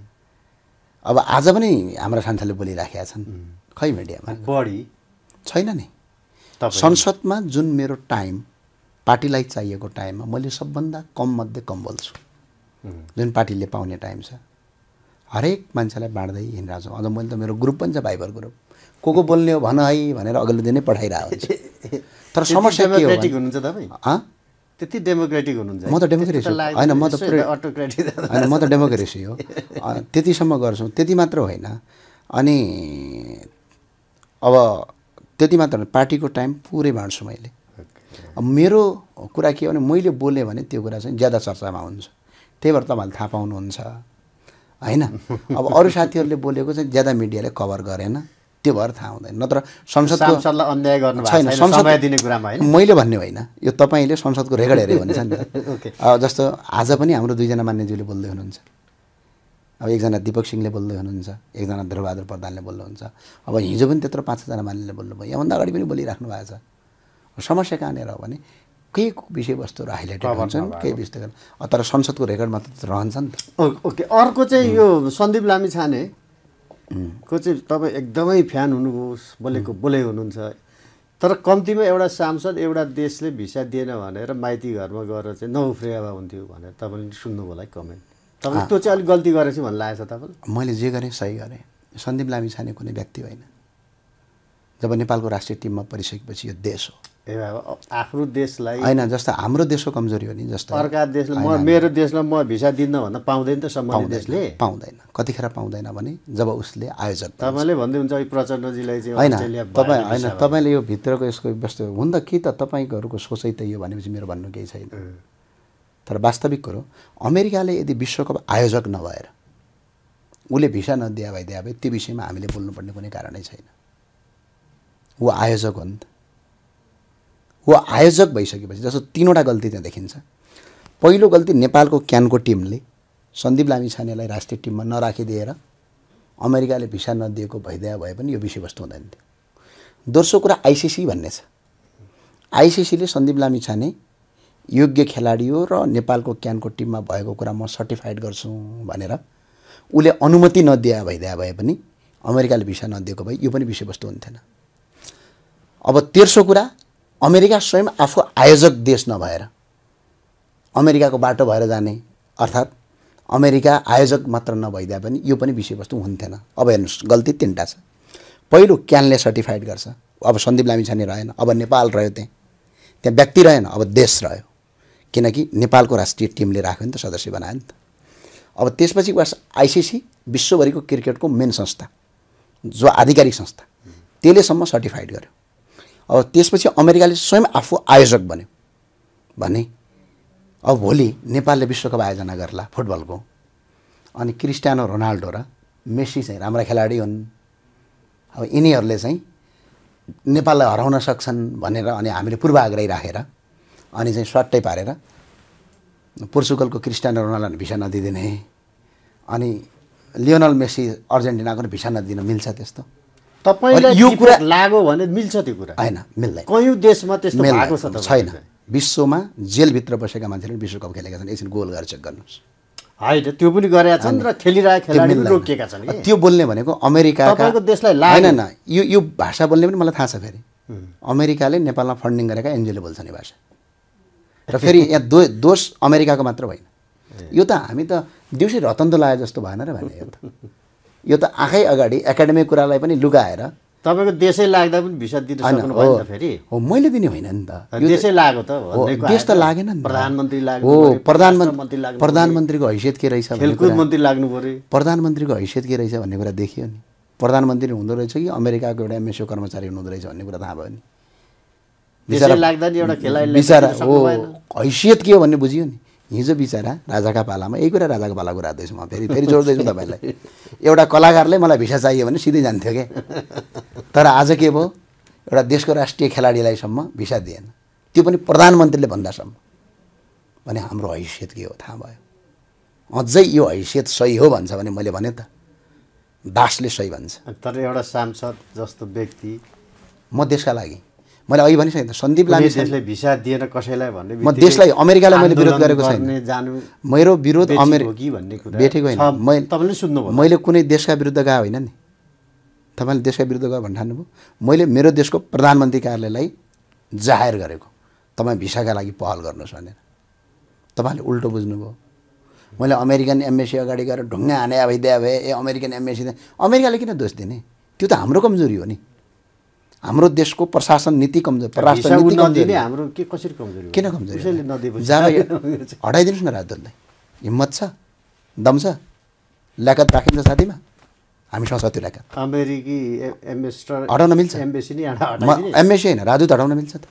अब आज पनि हाम्रा सांसदले बोलिराखेका छन्, खै मिडियामा बढी छैन नि। संसदमा जुन मेरो टाइम पार्टीलाई चाहिएको टाइममा मैले सबभन्दा कम मध्ये कम बोल्छु, जुन पार्टीले पाउने टाइम छ हरेक मान्छेलाई बाँड्दै हिँडिरहेको छु। अझ मैले त मेरो ग्रुप पनि छ, भाइबर ग्रुप, को को बोल्ने हो भन है भनेर अघिल्लो दिनै पठाइरहेको छु। तर समस्या के हो हुनुहुन्छ तपाईँ? त्यति डेमोक्रेटिक हुनुहुन्छ? म त डेमोक्रेसी होइन, म त अटोक्रेटिक होइन, म त डेमोक्रेसी हो। त्यतिसम्म गर्छु, त्यति मात्र होइन। अनि अब त्यति मात्र होइन, पार्टीको टाइम पुरै बाँड्छु मैले। अब मेरो कुरा के हो भने मैले बोलेँ भने त्यो कुरा चाहिँ ज्यादा चर्चामा हुन्छ, त्यही भएर तपाईँहरूले थाहा पाउनुहुन्छ होइन। अब अरू साथीहरूले बोलेको चाहिँ ज्यादा मिडियाले कभर गरेन, त्यो भएर थाहा हुँदैन। नत्र संसदको सांसदलाई अन्याय गर्नु छैन, भएको छैन समय दिने कुरामा हैन। मैले भन्ने होइन, यो तपाईँले संसदको रेकर्ड हेऱ्यो भन्छ नि त। जस्तो आज पनि हाम्रो दुईजना मान्यज्यूले बोल्दै हुनुहुन्छ, अब एकजना दिपक सिंहले बोल्दै हुनुहुन्छ, एकजना ध्रुवबहादुर प्रधानले बोल्नुहुन्छ, अब हिजो पनि त्यत्रो पाँच छजना मान्यले बोल्नुभयो, यहाँभन्दा अगाडि पनि बोलिराख्नु भएको छ। समस्या कहाँनिर हो भने केही विषयवस्तुहरू हाइलाइटेड हुन्छन्, केही विषय तर संसदको रेकर्डमा त रहन्छ नि त। ओके, अर्को चाहिँ यो सन्दीप लामिछाने को चाहिँ तपाईँ एकदमै फ्यान हुनुभयो, बोलेको बोले हुनुहुन्छ, तर कम्तीमा एउटा सांसद एउटा देशले भिसा दिएन भनेर माइती घरमा गएर चाहिँ नउफ्रिया भए हुन्थ्यो भनेर तपाईँले सुन्नुभयो होला कमेन्ट। तपाईँले त्यो चाहिँ अलिक गल्ती गरेछ भन्ने लागेको छ तपाईँलाई? मैले जे गरेँ सही गरेँ। सन्दीप लामिछाने कुनै व्यक्ति होइन। जब नेपालको राष्ट्रिय टिममा परिसकेपछि यो देश हो। ए आफ्नो देशलाई होइन, जस्तो हाम्रो देशको कमजोरी हो नि, जस्तो अर्का देशले म मेरो देशलाई म भिसा दिन्न भन्न पाउँदैन त सम्बन्धित देशले? पाउँदैन। कतिखेर पाउँदैन भने जब उसले आयोजक तपाईँले भन्दै हुन्छ प्रचण्डजीलाई चाहिँ होइन, अस्ट्रेलिया तपाईँ होइन, तपाईँले यो भित्रको यसको व्यस्त हुन त कि त तपाईँहरूको सोचै त यो भनेपछि मेरो भन्नु केही छैन। तर वास्तविक कुरो अमेरिकाले यदि विश्वकप आयोजक नभएर उसले भिसा नदिया भइदिए भए त्यो विषयमा हामीले बोल्नुपर्ने कुनै कारणै छैन। ऊ आयोजक हो नि त। ऊ आयोजक भइसकेपछि जस्तो तिनवटा गल्ती त्यहाँ देखिन्छ। पहिलो गल्ती, नेपालको क्यानको टिमले सन्दीप लामिछानेलाई राष्ट्रिय टिममा नराखिदिएर अमेरिकाले भिसा नदिएको भइदिए भए पनि यो विषयवस्तु हुँदैन थियो। दोस्रो कुरा आइसिसी भन्ने छ। आइसिसीले सन्दीप लामिछाने योग्य खेलाडी हो र नेपालको क्यानको टिममा भएको कुरा म सर्टिफाइड गर्छु भनेर उसले अनुमति नदिए भइदिए भए पनि अमेरिकाले भिसा नदिएको भए यो पनि विषयवस्तु हुन्थेन। अब तेस्रो कुरा, अमेरिका स्वयं आफू आयोजक देश नभएर अमेरिकाको बाटो भएर जाने, अर्थात् अमेरिका आयोजक मात्र नभइदिए पनि यो पनि विषयवस्तु हुन्थेन। अब हेर्नुहोस्, गल्ती तिनवटा छ। पहिलो, क्यानले सर्टिफाइड गर्छ, अब सन्दीप लामिछाने रहेन, अब नेपाल रह्यो, त्यहाँ त्यहाँ व्यक्ति रहेन, अब देश रह्यो, किनकि नेपालको राष्ट्रिय टिमले राख्यो नि त, सदस्य बनायो नि त। अब त्यसपछि आइसिसी विश्वभरिको क्रिकेटको मेन संस्था, जो आधिकारिक संस्था, त्यसलेसम्म सर्टिफाइड गर्यो। अब त्यसपछि अमेरिकाले स्वयं आफू आयोजक बन्यो भने अब भोलि नेपालले विश्वकप आयोजना गर्ला फुटबलको, अनि क्रिस्टियानो रोनाल्डो र मेसी चाहिँ राम्रा खेलाडी हुन्, अब यिनीहरूले चाहिँ नेपाललाई हराउन सक्छन् भनेर अनि हामीले पूर्वाग्रही राखेर अनि चाहिँ स्वाट्टै पारेर पोर्चुगलको क्रिस्टियानो रोनाल्डोलाई भिसा नदिदिने, अनि लियोनल मेसी अर्जेन्टिनाको भिसा नदिन मिल्छ त्यस्तो? तपाईलाई यो कुरा लाग्यो भने मिल्छ त्यो कुरा? हैन, मिल्दैन। कयौं देशमा त्यस्तो भएको छ त? छैन। विश्वमा जेलभित्र बसेका मान्छेले विश्वकप खेलेका छन्, एकछिन गोल गरेर चेक गर्नुहोस्। हैन, त्यो पनि गरेका छन् र खेलिरहेका खेलाडी पनि रोकिएका छन् के? त्यो बोल्ने भनेको अमेरिकाका तपाईको देशलाई लाग्यो? हैन, हैन, यो यो भाषा बोल्ने पनि मलाई थाहा छ। फेरि अमेरिकाले नेपालमा फन्डिङ गरेका एनजिओले बोल्छ नि भाषा, र फेरि यहाँ दो दोष अमेरिकाको मात्र होइन। यो त हामी त दिउँसै रतन त लाए जस्तो भएन र भने, यो त यो त आँखै अगाडि एकाडेमिक कुरालाई पनि लुगाएर तपाईको देशै लाग्दा पनि भिसा दिन सक्नु भएन त? फेरि हो, मैले दिने होइन नि त, देशै लाग्यो त भन्नेको देश त लागेन नि, प्रधानमन्त्री लाग्नु हो, पर्यो, प्रधानमन्त्री लाग्नु, प्रधानमन्त्रीको हैसियत के रहेछ, खेलकुद मन्त्री लाग्नु पर्यो, प्रधानमन्त्रीको हैसियत के रहेछ भन्ने कुरा देखियो नि। प्रधानमन्त्री हुँदो रहेछ कि अमेरिकाको एउटा एमएसओ कर्मचारी हुँदो रहेछ भन्ने कुरा थाहा भयो नि। देशै लाग्दा नि एउटा खेलाडीले बिचारा हो, हैसियत के हो भन्ने बुझियो नि। हिजो बिचरा राजाका पालामा, यही कुरा राजाको पालाको राख्दैछु म, फेरि फेरि जोड्दैछु तपाईँलाई, एउटा कलाकारले मलाई भिसा चाहियो भने सिधै जान्थ्यो क्या। तर आज के भयो, एउटा देशको राष्ट्रिय खेलाडीलाईसम्म भिसा दिएन, त्यो पनि प्रधानमन्त्रीले भन्दासम्म, भने हाम्रो हैसियत के हो थाहा भयो। अझै यो हैसियत सही हो भन्छ भने मैले भने त दासले सही भन्छ। तर एउटा सांसद जस्तो व्यक्ति, म देशका लागि, मैले अघि भनिसकेँ, सन्दीप लामिछानेले भिसा दिएन कसैलाई भन्ने, म देशलाई अमेरिकालाई मैले विरोध गरेको छैन। मेरो विरोध अमेरिका बेठेको होइन, मैले तपाईँले सुन्नुभयो, मैले कुनै देशका विरुद्ध गएको होइन नि। तपाईँले देशका विरुद्ध गयो भन्नु ठान्नुभयो, मैले मेरो देशको प्रधानमन्त्री कार्यालयलाई जाहेर गरेको, तपाईँ भिसाका लागि पहल गर्नुहोस् भनेर। तपाईँले उल्टो बुझ्नुभयो। मैले अमेरिकन एम्बेसी अगाडि गएर ढुङ्गा हाने भइदिए भए ए अमेरिकन एम्बेसी, अमेरिकाले किन दोष दिने? त्यो त हाम्रो कमजोरी हो नि। हाम्रो देशको प्रशासन नीति कमजोर, परराष्ट्र नीति कमजोर, हाम्रो के कसरी कमजोरी? किन कमजोरी? हटाइदिनुहोस् न राजदूतलाई, हिम्मत छ, दम छ, ल्याकत राखिन्छ साथीमा, हामीसँग छ त्यो ल्याकत। अमेरिकी एम्बेसडर हटाउन मिल्छ? एम्बेसी नि एम्बेसी होइन, राजदूत हटाउन मिल्छ त?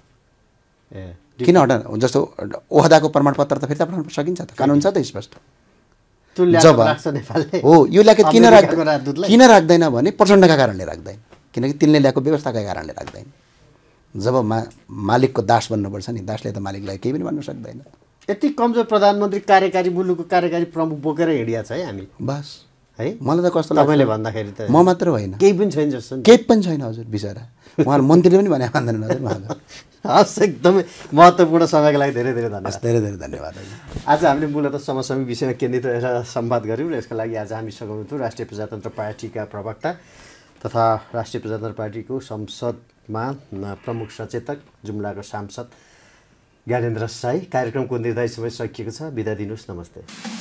ए किन हटाउन? जस्तो ओहदाको प्रमाणपत्र त फिर्ता पठाउन सकिन्छ त, कानुन छ त स्पष्ट। जब हो यो ल्याकत किन राख्दैन किन राख्दैन भने प्रचण्डका कारणले राख्दैन। किनकि तिनले ल्याएको व्यवस्थाकै कारणले लाग्दैन। जब मा मालिकको दास बन्नुपर्छ नि, दासले त मालिकलाई केही पनि भन्न सक्दैन। यति कमजोर प्रधानमन्त्री कार्यकारी मुलुकको कार्यकारी प्रमुख बोकेर हिँडिया छ है हामी, बस है। मलाई त कस्तो लाग्छ तपाईँले भन्दाखेरि त म मात्र होइन, केही पनि छैन जस्तो नि। केही पनि छैन हजुर, बिचरा उहाँ मन्त्रीले पनि भने मान्दैनन् हजुर उहाँको। हस्, एकदमै महत्त्वपूर्ण समयको लागि धेरै धेरै धन्यवाद। धेरै धेरै धन्यवाद हजुर। आज हामीले मूलतः समसामयिक विषयमा केन्द्रित रहेर संवाद गऱ्यौँ र यसको लागि आज हामीसँग हुनुहुन्थ्यो राष्ट्रिय प्रजातन्त्र पार्टीका प्रवक्ता तथा राष्ट्रिय प्रजातन्त्र पार्टीको संसदमा प्रमुख सचेतक, जुम्लाको सांसद ज्ञानेन्द्र साई। कार्यक्रमको निर्धारित समय सकिएको छ, बिदा दिनुहोस्, नमस्ते।